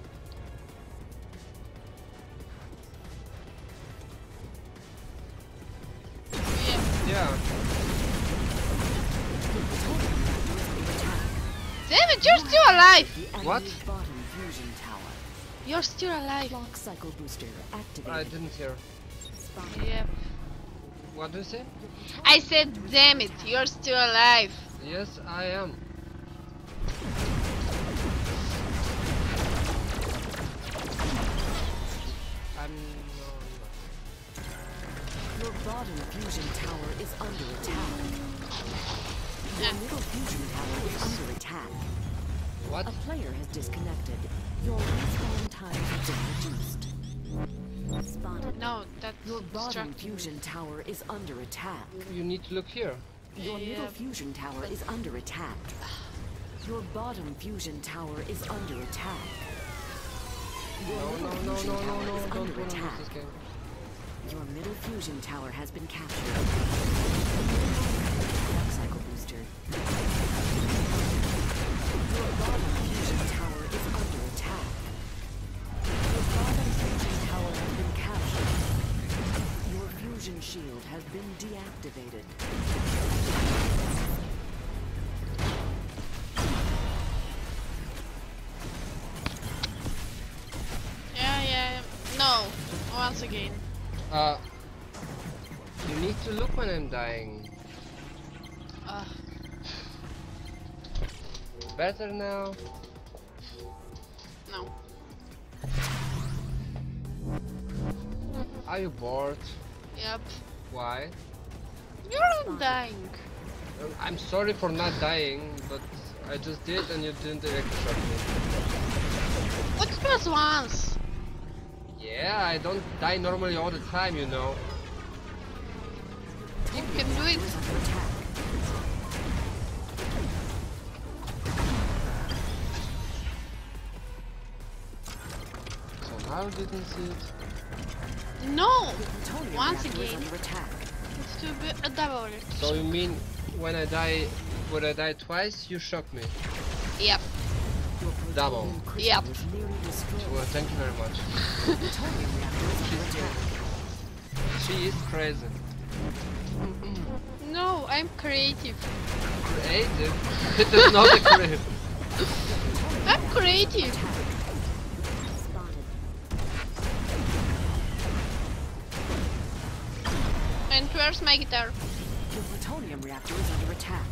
[SPEAKER 3] Yeah.
[SPEAKER 1] yeah.
[SPEAKER 3] Damn it, you're still alive!
[SPEAKER 2] The
[SPEAKER 1] What?
[SPEAKER 2] enemy's bottom fusion tower.
[SPEAKER 3] You're still alive.
[SPEAKER 2] Clock cycle booster activated.
[SPEAKER 1] I didn't hear.
[SPEAKER 2] Spotted.
[SPEAKER 3] Yep.
[SPEAKER 1] What do you say?
[SPEAKER 3] I said, damn it, you're still alive.
[SPEAKER 1] Yes, I am. I'm no,
[SPEAKER 2] Your bottom fusion tower is under attack. Your
[SPEAKER 3] Yeah.
[SPEAKER 2] middle fusion tower is under attack.
[SPEAKER 1] no. What?
[SPEAKER 2] A player has disconnected. Your respawn time has been reduced. Spotted.
[SPEAKER 3] No, that's
[SPEAKER 2] Your bottom
[SPEAKER 3] distracting.
[SPEAKER 2] fusion tower is under attack.
[SPEAKER 1] You need to look here.
[SPEAKER 2] Your middle
[SPEAKER 3] Yep.
[SPEAKER 2] fusion tower is under attack. Your bottom fusion tower is under attack. Your
[SPEAKER 1] No,
[SPEAKER 2] middle
[SPEAKER 1] no, no,
[SPEAKER 2] fusion
[SPEAKER 1] no, no,
[SPEAKER 2] tower
[SPEAKER 1] no,
[SPEAKER 2] is
[SPEAKER 1] don't
[SPEAKER 2] under
[SPEAKER 1] wanna lose
[SPEAKER 2] attack.
[SPEAKER 1] this game.
[SPEAKER 2] Your middle fusion tower has been captured. Clock cycle booster. Your bottom fusion tower is under attack. Your bottom fusion tower has been captured. Your fusion shield has been deactivated.
[SPEAKER 3] Yeah, yeah. No, once again.
[SPEAKER 1] Uh, you need to look when I'm dying.
[SPEAKER 3] Uh,
[SPEAKER 1] Better now.
[SPEAKER 3] no.
[SPEAKER 1] Are you bored?
[SPEAKER 3] Yep.
[SPEAKER 1] Why?
[SPEAKER 3] You're not dying.
[SPEAKER 1] Um, I'm sorry for not dying, but I just did and you didn't electroshock me.
[SPEAKER 3] What's plus once?
[SPEAKER 1] Yeah, I don't die normally all the time, you know.
[SPEAKER 3] You can do it.
[SPEAKER 2] Is under attack.
[SPEAKER 1] So now you didn't see it.
[SPEAKER 3] No!
[SPEAKER 2] Plutonium
[SPEAKER 3] Once
[SPEAKER 2] reactor is
[SPEAKER 3] again.
[SPEAKER 2] under attack.
[SPEAKER 3] It's to be a double.
[SPEAKER 1] So you mean when I die, when I die twice, you shock me?
[SPEAKER 3] Yep.
[SPEAKER 2] Your
[SPEAKER 1] Double.
[SPEAKER 2] plutonium crystal
[SPEAKER 3] Yep.
[SPEAKER 2] is nearly destroyed.
[SPEAKER 1] Well, thank you very much.
[SPEAKER 2] Plutonium reactor is under attack.
[SPEAKER 1] She is crazy.
[SPEAKER 3] No, I'm creative.
[SPEAKER 1] Creative? It is not a creative.
[SPEAKER 3] I'm creative.
[SPEAKER 2] Spotted.
[SPEAKER 3] And where's my guitar?
[SPEAKER 2] Your plutonium reactor is under attack.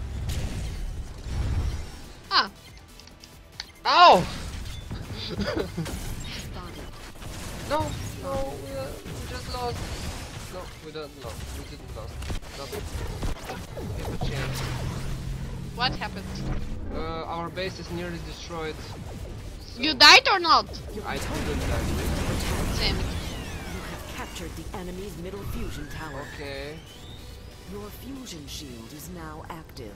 [SPEAKER 3] Ah,
[SPEAKER 1] Ow!
[SPEAKER 2] Spotted.
[SPEAKER 1] No, no, we, uh, we just lost. No, we didn't lost. We didn't lost. Nothing. We have a chance.
[SPEAKER 3] what happened?
[SPEAKER 1] Uh, our base is nearly destroyed. So
[SPEAKER 3] You died or not?
[SPEAKER 2] Your
[SPEAKER 1] I
[SPEAKER 2] plutonium
[SPEAKER 1] didn't
[SPEAKER 2] reactor
[SPEAKER 1] die.
[SPEAKER 2] is under attack.
[SPEAKER 3] Damn it.
[SPEAKER 2] You have captured the enemy's middle fusion tower.
[SPEAKER 1] Okay.
[SPEAKER 2] Your fusion shield is now active.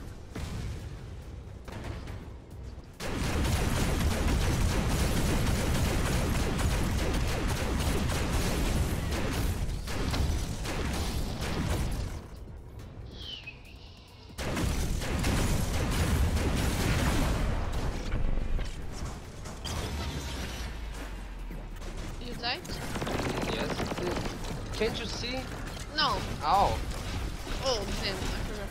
[SPEAKER 3] You died?
[SPEAKER 1] Yes. Can't you see?
[SPEAKER 3] No.
[SPEAKER 1] Ow.
[SPEAKER 3] Oh, damn, I forgot.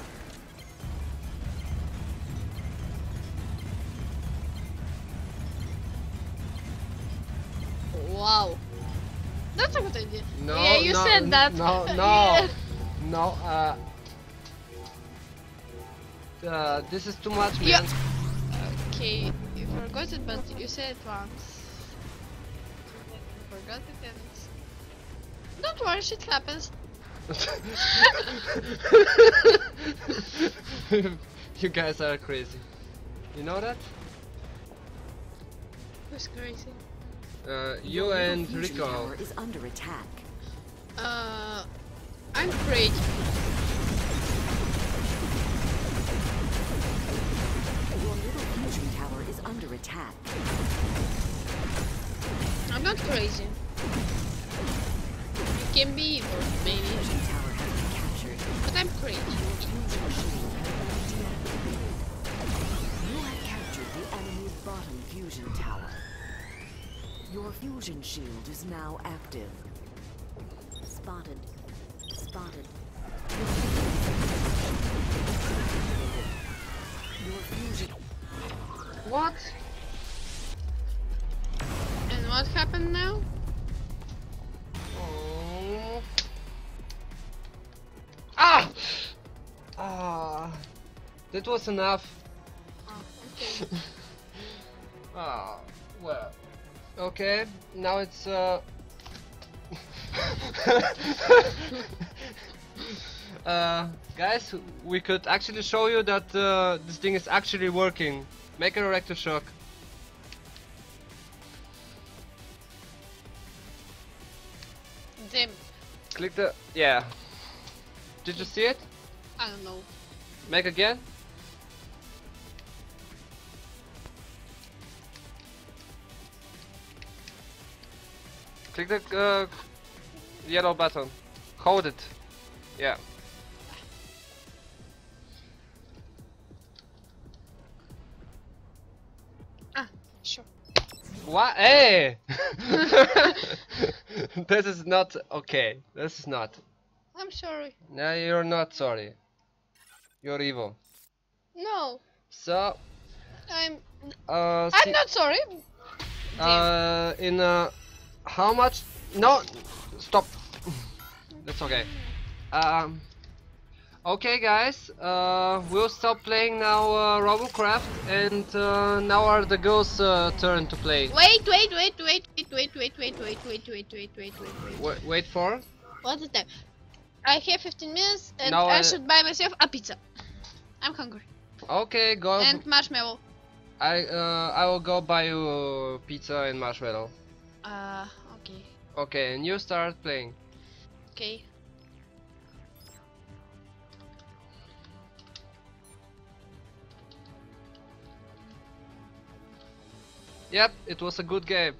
[SPEAKER 3] Wow. That's a good idea.
[SPEAKER 1] No,
[SPEAKER 3] yeah, you
[SPEAKER 1] no,
[SPEAKER 3] said
[SPEAKER 1] n-
[SPEAKER 3] that.
[SPEAKER 1] No, no,
[SPEAKER 3] Yeah.
[SPEAKER 1] no. Uh, uh, this is too much, man.
[SPEAKER 3] Yeah. Okay, you forgot it, but you said it once. You forgot it and... Don't worry, shit happens.
[SPEAKER 1] You guys are crazy. You know that?
[SPEAKER 3] Who's crazy?
[SPEAKER 1] Uh, you
[SPEAKER 2] Your
[SPEAKER 1] and
[SPEAKER 2] middle fusion
[SPEAKER 1] Rico.
[SPEAKER 2] tower is under attack.
[SPEAKER 3] Uh, I'm crazy.
[SPEAKER 2] Your middle fusion tower is under attack.
[SPEAKER 3] I'm not crazy. You can be evil, maybe,
[SPEAKER 2] Fusion tower has been captured.
[SPEAKER 3] but I'm crazy.
[SPEAKER 2] Fusion shield has been deactivated. You have captured the enemy's bottom fusion tower. Your fusion shield is now active. Spotted. Spotted. Your fusion.
[SPEAKER 1] What?
[SPEAKER 3] And what happened now?
[SPEAKER 1] Oh. Ah! Ah. That was enough.
[SPEAKER 3] Oh, okay.
[SPEAKER 1] Ah, well. Okay, now it's uh uh guys, we could actually show you that uh, this thing is actually working. Make a reactor shock.
[SPEAKER 3] Damn.
[SPEAKER 1] Click the yeah. Did you see it?
[SPEAKER 3] I don't know.
[SPEAKER 1] Make again. Click the uh, yellow button. Hold it. Yeah.
[SPEAKER 3] Ah, sure.
[SPEAKER 1] What? Hey! This is not okay. This is not.
[SPEAKER 3] I'm sorry.
[SPEAKER 1] No, you're not sorry. You're evil.
[SPEAKER 3] No,
[SPEAKER 1] So,
[SPEAKER 3] I'm.
[SPEAKER 1] uh,
[SPEAKER 3] I'm
[SPEAKER 1] see-
[SPEAKER 3] not sorry.
[SPEAKER 1] uh, in uh, how much? No, stop. That's okay. Um, okay, guys. Uh, we'll stop playing now. Uh, Robocraft, and uh, now are the girls' uh, turn to play.
[SPEAKER 3] Wait, wait, wait, wait, wait, wait, wait, wait, wait, wait, wait, wait, wait, wait, wait.
[SPEAKER 1] Wait, wait for.
[SPEAKER 3] What's the time? I have fifteen minutes, and
[SPEAKER 1] Now
[SPEAKER 3] I
[SPEAKER 1] I-
[SPEAKER 3] should buy myself a pizza. I'm hungry.
[SPEAKER 1] Okay, go.
[SPEAKER 3] And marshmallow.
[SPEAKER 1] I uh, I will go buy you pizza and marshmallow.
[SPEAKER 3] Uh, okay,
[SPEAKER 1] Okay, and you start playing.
[SPEAKER 3] okay.
[SPEAKER 1] Yep, it was a good game.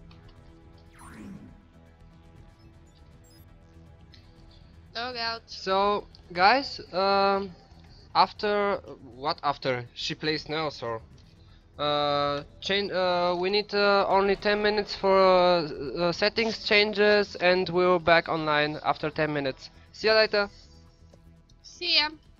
[SPEAKER 3] Log out.
[SPEAKER 1] So, guys, um, after what? After she plays now, so uh, change. Uh, we need uh, only ten minutes for uh, uh, settings changes, and we're back online after ten minutes. See you later.
[SPEAKER 3] See ya.